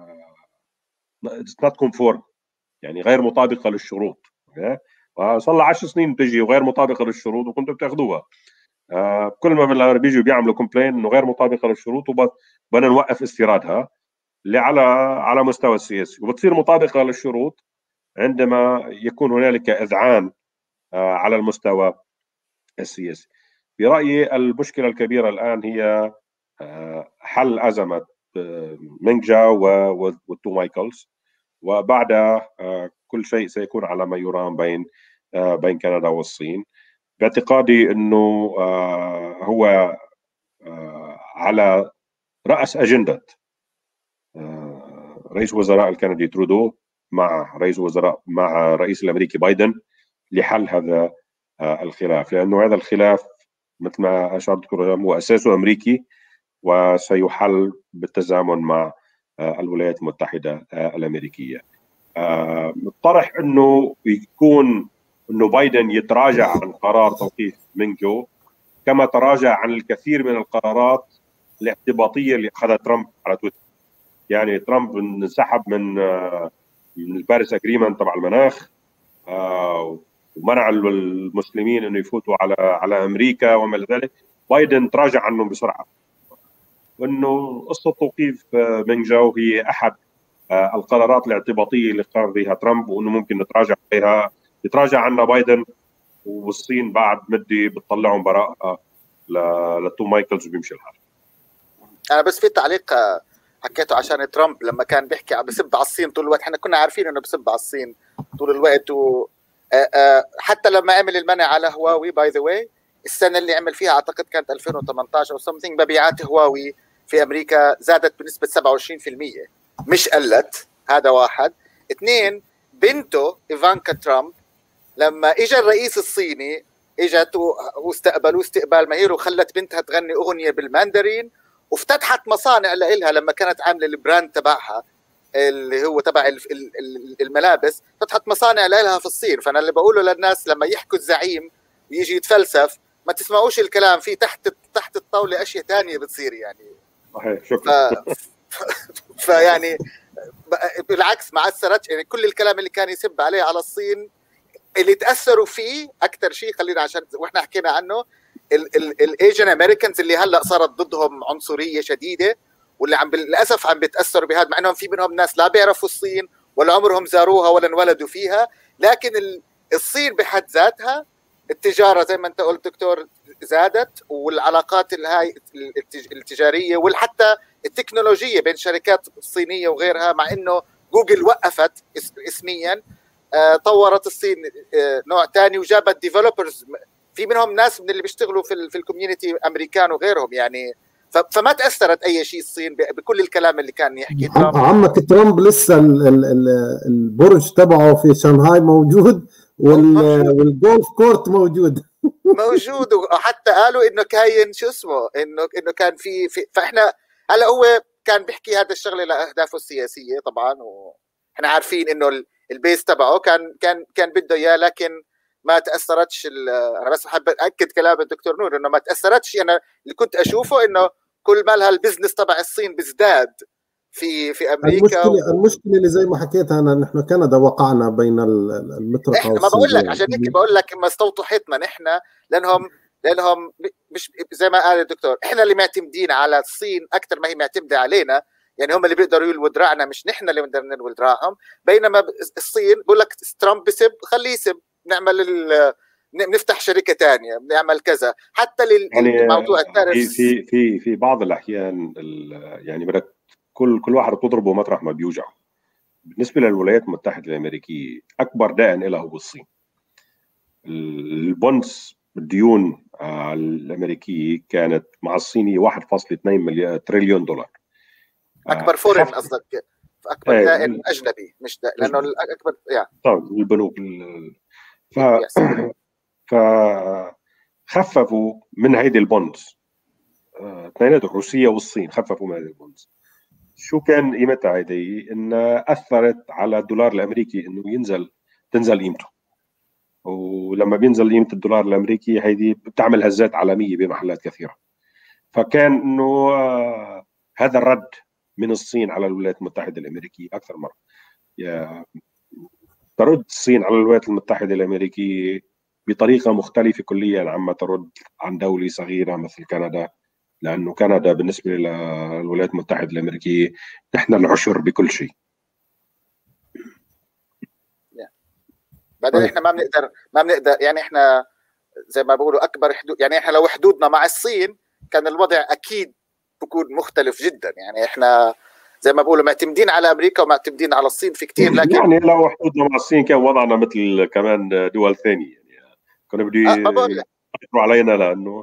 not conform، يعني غير مطابقة للشروط. صار لها 10 سنين بتجي وغير مطابقة للشروط وكنتوا بتاخذوها. كل ما بيجوا بيعملوا كومبلين انه غير مطابقه للشروط وبدنا نوقف استيرادها اللي على مستوى السياسي، وبتصير مطابقه للشروط عندما يكون هنالك اذعان على المستوى السياسي. في رايي المشكله الكبيره الان هي حل ازمه مينغ جاو والتو مايكلز، وبعدها كل شيء سيكون على ما يرام بين كندا والصين. باعتقادي انه هو على راس اجنده رئيس وزراء الكندي ترودو مع الرئيس الامريكي بايدن لحل هذا الخلاف، لانه هذا الخلاف مثل ما اشار الدكتور هو اساسه امريكي وسيحل بالتزامن مع الولايات المتحده الامريكيه. نطرح انه يكون انه بايدن يتراجع عن قرار توقيف مينغ جو كما تراجع عن الكثير من القرارات الاعتباطيه اللي اخذها ترامب على تويتر. يعني ترامب انسحب من الباريس اجريمنت تبع المناخ، ومنع المسلمين انه يفوتوا على امريكا وما الى ذلك. بايدن تراجع عنهم بسرعه، وانه قصه توقيف مينغ جو هي احد القرارات الاعتباطيه اللي قام بها ترامب، وانه ممكن يتراجع عنها بايدن، والصين بعد مدي بتطلعهم براءه لتو مايكلز وبيمشي الحال. انا بس في تعليق حكيته عشان ترامب لما كان بيحكي بسب على الصين طول الوقت، احنا كنا عارفين انه بسب على الصين طول الوقت، حتى لما عمل المنع على هواوي باي ذا واي السنه اللي عمل فيها اعتقد كانت 2018 او سمثينج، مبيعات هواوي في امريكا زادت بنسبه 27%، مش قلت. هذا واحد. اثنين، بنته ايفانكا ترامب لما اجى الرئيس الصيني اجت واستقبلوه استقبال مهير، وخلت بنتها تغني اغنيه بالماندرين، وافتتحت مصانع لها لما كانت عامله البراند تبعها اللي هو تبع الملابس، فتحت مصانع لها في الصين. فانا اللي بقوله للناس لما يحكوا الزعيم ويجي يتفلسف ما تسمعوش الكلام، في تحت الطاوله اشياء ثانيه بتصير يعني. صحيح، شكرا. فيعني بالعكس ما اثرتش، يعني كل الكلام اللي كان يسب عليه على الصين اللي تاثروا فيه اكثر شيء، خلينا عشان واحنا حكينا عنه، الايجن امريكانز اللي هلا صارت ضدهم عنصريه شديده، واللي للاسف عم بيتاثروا بهذا، مع انهم في منهم ناس لا بيعرفوا الصين ولا عمرهم زاروها ولا انولدوا فيها، لكن الصين بحد ذاتها التجاره زي ما انت قلت دكتور زادت، والعلاقات الهاي التجاريه وحتى التكنولوجيه بين شركات صينيه وغيرها، مع انه جوجل وقفت اسميا، طورت الصين نوع ثاني وجابت ديفلوبرز، في منهم ناس من اللي بيشتغلوا في الكوميونتي امريكان وغيرهم يعني. فما تاثرت اي شيء الصين بكل الكلام اللي كان يحكي ترامب. عمك ترامب لسه البرج تبعه في شنغهاي موجود، والجولف كورت موجود. وحتى قالوا انه كاين شو اسمه انه كان في فاحنا هلا هو كان بيحكي هذا الشغله لاهدافه السياسيه طبعا، واحنا عارفين انه البيس تبعه كان بده اياه، لكن ما تاثرتش. انا بس حابب اكد كلام الدكتور نور انه ما تاثرتش. انا اللي كنت اشوفه انه كل ما لها البزنس تبع الصين بيزداد في امريكا. المشكله اللي زي ما حكيت انا، نحن كندا وقعنا بين المطرقه احنا ما بقول لك عشان هيك بقول لك ما استوطحتنا نحن، لانهم مش زي ما قال الدكتور، احنا اللي معتمدين على الصين اكثر ما هي معتمده علينا، يعني هم اللي بيقدروا يلووا دراعنا مش نحن اللي بنقدر نلوي دراعهم. بينما الصين بقول لك ترامب بسب خليه يسب، نفتح شركه ثانيه، بنعمل كذا، حتى للموضوع التاريخ. في بعض الاحيان يعني بدك كل واحد بتضربه مطرح ما بيوجعه. بالنسبه للولايات المتحده الامريكيه اكبر دائن لها هو الصين. البونز الديون الامريكيه كانت مع الصيني 1.2 تريليون دولار. اكبر فورين قصدك، اكبر دائن اجنبي، مش لانه الاكبر يعني طبعا البنوك خففوا من هيدي البوندز، اثنيناتهم روسيا والصين خففوا من هيدي البوندز. شو كان قيمتها هيدي؟ انها اثرت على الدولار الامريكي انه تنزل قيمته، ولما بينزل قيمه الدولار الامريكي هيدي بتعمل هزات عالميه بمحلات كثيره. فكان انه هذا الرد من الصين على الولايات المتحده الامريكيه اكثر مره. ترد الصين على الولايات المتحده الامريكيه بطريقه مختلفه كليا عما ترد عن دوله صغيره مثل كندا، لانه كندا بالنسبه للولايات المتحده الامريكيه نحن العشر بكل شيء. بعدين احنا ما بنقدر يعني احنا زي ما بقولوا اكبر حدود، يعني احنا لو حدودنا مع الصين كان الوضع اكيد بكون مختلف جدا. يعني احنا زي ما بقولوا معتمدين على امريكا ومعتمدين على الصين في كثير، لكن يعني لو حدودنا مع الصين كان وضعنا مثل كمان دول ثانيه، يعني كانوا بده يسيطروا علينا، لانه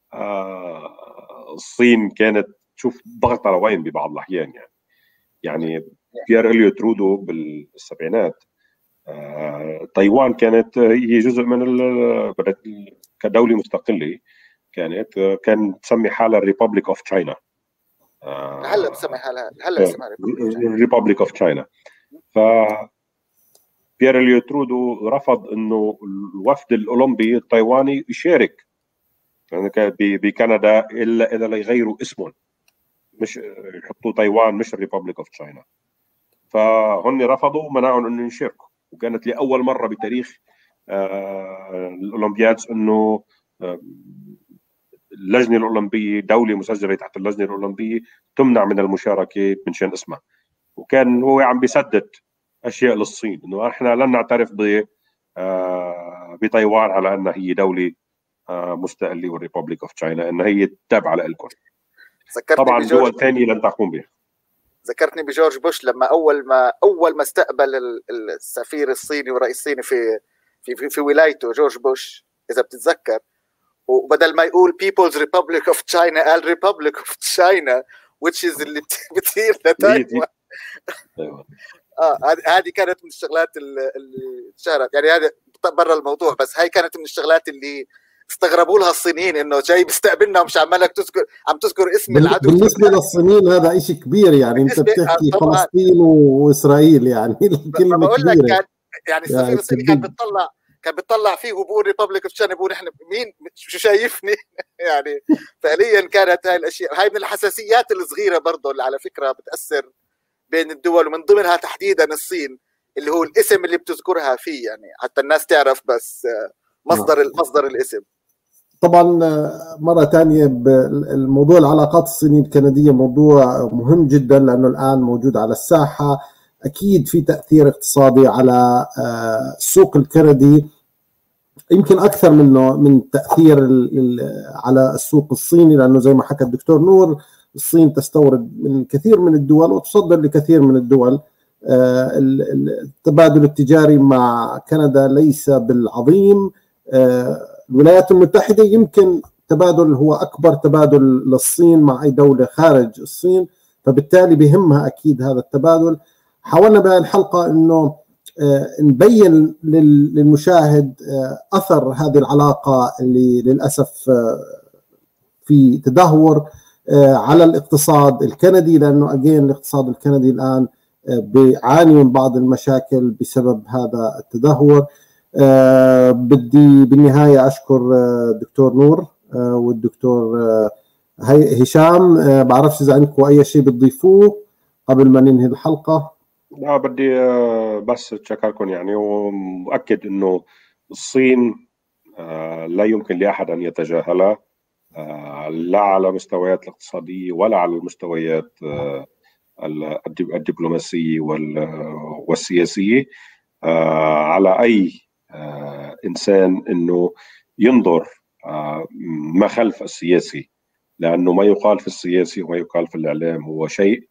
الصين كانت تشوف ضغط على وين ببعض الاحيان. يعني بيير إليوت ترودو بالسبعينات تايوان كانت هي جزء من كدوله مستقله، كانت تسمي حالها الريبابليك اوف تشاينا. هلا بسمي حالها اسمها الريبابليك اوف تشاينا. ف بيير إليوت ترودو رفض انه الوفد الاولمبي التايواني يشارك بكندا الا اذا يغيروا اسمهم، مش يحطوا تايوان مش الريبابليك اوف تشاينا. فهن رفضوا ومنعهم انه يشاركوا، وكانت لاول مره بتاريخ الاولمبيادز انه اللجنه الاولمبيه، دوله مسجله تحت اللجنه الاولمبيه، تمنع من المشاركه من شان اسمها. وكان هو عم بيسدد اشياء للصين انه احنا لن نعترف بتايوان على انها هي دوله مستقله والريبابليك اوف تشاينا انها هي تابعه لكم. طبعا دول ثانيه لن تقوم بها. ذكرتني بجورج بوش لما اول ما استقبل السفير الصيني والرئيس الصيني في ولايته جورج بوش اذا بتتذكر، وبدل ما يقول People's Republic of China قال Republic of China which is اللي بتصير لتايوان. هذه كانت من الشغلات اللي اشتهرت، يعني هذا برا الموضوع، بس هاي كانت من الشغلات اللي استغربوا لها الصينيين انه جاي بيستقبلنا ومش عمالك عم تذكر اسم العدو. بالنسبه للصينيين هذا شيء كبير، يعني انت بتحكي فلسطين واسرائيل، يعني الكلمه كبيره. كان يعني السفير الصيني كان بتطلع فيه وبقول ريبابليك اوف تشاينا، بقول احنا مين شو شايفني يعني فعليا كانت هاي الاشياء، هاي من الحساسيات الصغيره برضه اللي على فكره بتاثر بين الدول، ومن ضمنها تحديدا الصين اللي هو الاسم اللي بتذكرها فيه، يعني حتى الناس تعرف بس مصدر الاسم. طبعا مرة ثانية الموضوع العلاقات الصينية الكندية موضوع مهم جدا، لأنه الآن موجود على الساحة. أكيد في تأثير اقتصادي على السوق الكندي، يمكن أكثر منه من تأثير على السوق الصيني، لأنه زي ما حكى الدكتور نور الصين تستورد من كثير من الدول وتصدر لكثير من الدول. التبادل التجاري مع كندا ليس بالعظيم. الولايات المتحدة يمكن تبادل هو أكبر تبادل للصين مع أي دولة خارج الصين، فبالتالي بهمها أكيد هذا التبادل. حاولنا بهالحلقة أنه نبين للمشاهد أثر هذه العلاقة اللي للأسف في تدهور على الاقتصاد الكندي، لأنه الاقتصاد الكندي الآن بيعاني من بعض المشاكل بسبب هذا التدهور. بدي بالنهاية أشكر الدكتور نور والدكتور هشام. بعرفش إذا عندكم أي شيء بتضيفوه قبل ما ننهي الحلقة. لا، بدي بس أشكركم يعني، ومؤكد إنه الصين لا يمكن لأحد أن يتجاهلها، لا على مستويات الاقتصادية ولا على المستويات الدبلوماسية والسياسية. على أي إنسان أنه ينظر ما خلف السياسي، لأنه ما يقال في السياسي وما يقال في الإعلام هو شيء،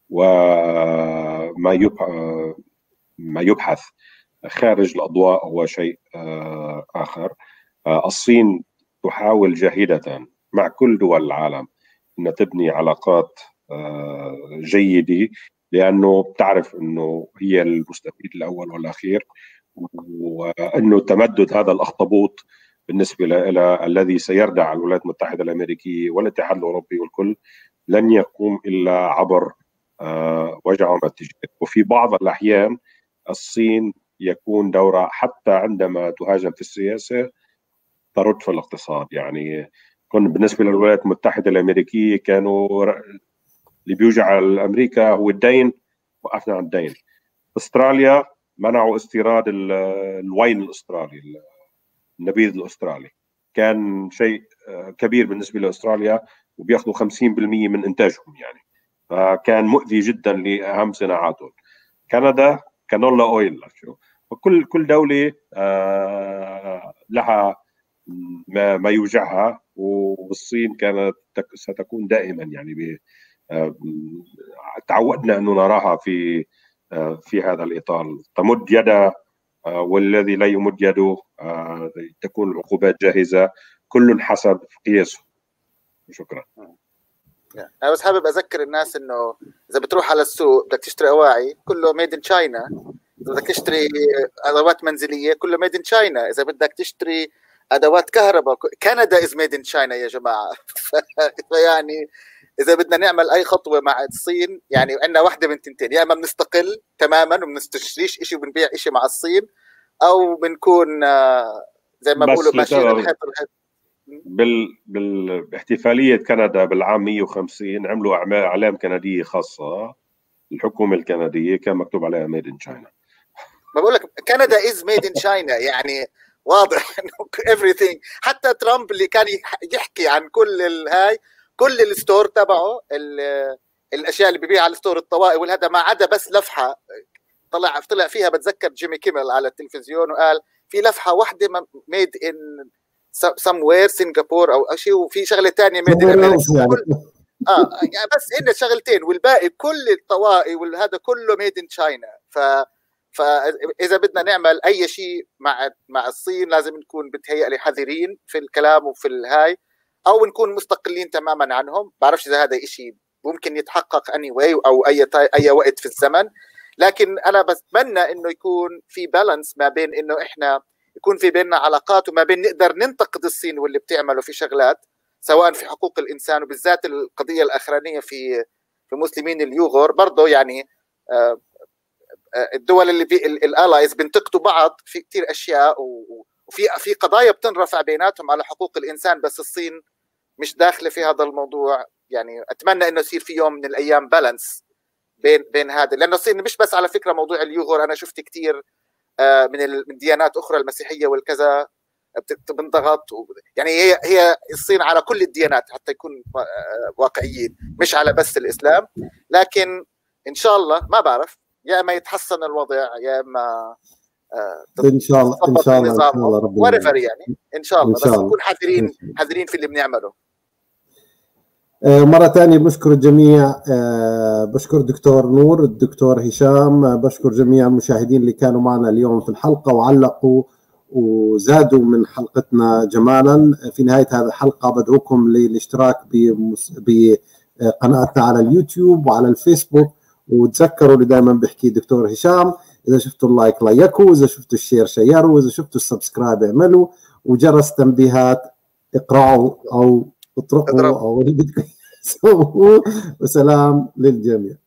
وما يبحث خارج الأضواء هو شيء آخر. الصين تحاول جاهدة مع كل دول العالم أن تبني علاقات جيدة، لأنه بتعرف أنه هي المستفيد الأول والأخير، وأنه تمدد هذا الأخطبوط بالنسبة إلى الذي سيردع الولايات المتحدة الأمريكية والاتحاد الأوروبي والكل لن يقوم إلا عبر وجههم التجاري. وفي بعض الأحيان الصين يكون دورها حتى عندما تهاجم في السياسة ترد في الاقتصاد. يعني بالنسبة للولايات المتحدة الأمريكية كانوا اللي بيوجع أمريكا هو الدين، وقفنا عن الدين. أستراليا منعوا استيراد الواين الأسترالي، النبيذ الأسترالي، كان شيء كبير بالنسبة لأستراليا وبياخذوا 50% من إنتاجهم يعني، فكان مؤذي جدا لأهم صناعاتهم. كندا كانولا أويل، وكل دولة لها ما يوجعها، والصين كانت ستكون دائما يعني تعودنا أنه نراها في هذا الإطار، تمد يدها والذي لا يمد يده تكون العقوبات جاهزة، كل حسب قياسه. شكرا. أنا بس حابب أذكر الناس إنه إذا بتروح على السوق بدك تشتري أواعي كله ميد إن تشاينا، إذا بدك تشتري أدوات منزلية كله ميد إن تشاينا، إذا بدك تشتري أدوات كهرباء كندا إز ميد إن تشاينا يا جماعة. فيعني إذا بدنا نعمل أي خطوة مع الصين يعني عندنا واحدة من تنتين، يا إما بنستقل تماما وبنستشريش إشي وبنبيع إشي مع الصين، أو بنكون زي ما بقولوا ماشيين الحيط. باحتفالية كندا بالعام 150 عملوا أعلام كندية خاصة، الحكومة الكندية كان مكتوب عليها ميد إن تشاينا. ما بقول لك كندا إز ميد إن تشاينا، يعني واضح إنه everything. حتى ترامب اللي كان يحكي عن كل الهاي، كل الستور تبعه الاشياء اللي بيبيعها على الستور، الطوائي والهذا، ما عدا بس لفحه طلع فيها، بتذكر جيمي كيمل على التلفزيون وقال في لفحه واحده ميد ان somewhere سنغافور او شيء، وفي شغله ثانيه ميد ان امريكا يعني بس إن شغلتين، والباقي كل الطوائي والهذا كله ميد ان تشاينا. فاذا بدنا نعمل اي شيء مع الصين لازم نكون بتهيألي حذرين في الكلام وفي الهاي، او نكون مستقلين تماما عنهم. بعرفش اذا هذا إشي ممكن يتحقق anyway او اي وقت في الزمن، لكن انا بتمنى انه يكون في بالانس ما بين انه احنا يكون في بيننا علاقات، وما بين نقدر ننتقد الصين واللي بتعمله في شغلات سواء في حقوق الانسان، وبالذات القضيه الاخرانيه في مسلمين اليوغور برضه. يعني الدول اللي الالايز بينتقدوا بعض في كثير اشياء، وفي قضايا بتنرفع بيناتهم على حقوق الانسان، بس الصين مش داخله في هذا الموضوع. يعني اتمنى انه يصير في يوم من الايام بالانس بين هذا، لانه الصين مش بس على فكره موضوع اليوغور، انا شفت كثير من ديانات اخرى المسيحيه والكذا بنضغط، يعني هي الصين على كل الديانات حتى يكون واقعيين، مش على بس الاسلام. لكن ان شاء الله ما بعرف، يا اما يتحسن الوضع يا اما ان شاء الله ان شاء الله ربنا يعني ان شاء الله، بس نكون حذرين في اللي بنعمله. مرة ثانية بشكر الجميع، بشكر دكتور نور، الدكتور هشام، بشكر جميع المشاهدين اللي كانوا معنا اليوم في الحلقة وعلقوا وزادوا من حلقتنا جمالا. في نهاية هذه الحلقة بدعوكم للاشتراك بقناتنا على اليوتيوب وعلى الفيسبوك، وتذكروا اللي دائما بحكي دكتور هشام، إذا شفتوا اللايك لايكوا، إذا شفتوا الشير شيروا، إذا شفتوا السبسكرايب اعملوا، وجرس تنبيهات اقرأوا أو اطرقوا أو اللي بدكم. وسلام للجميع.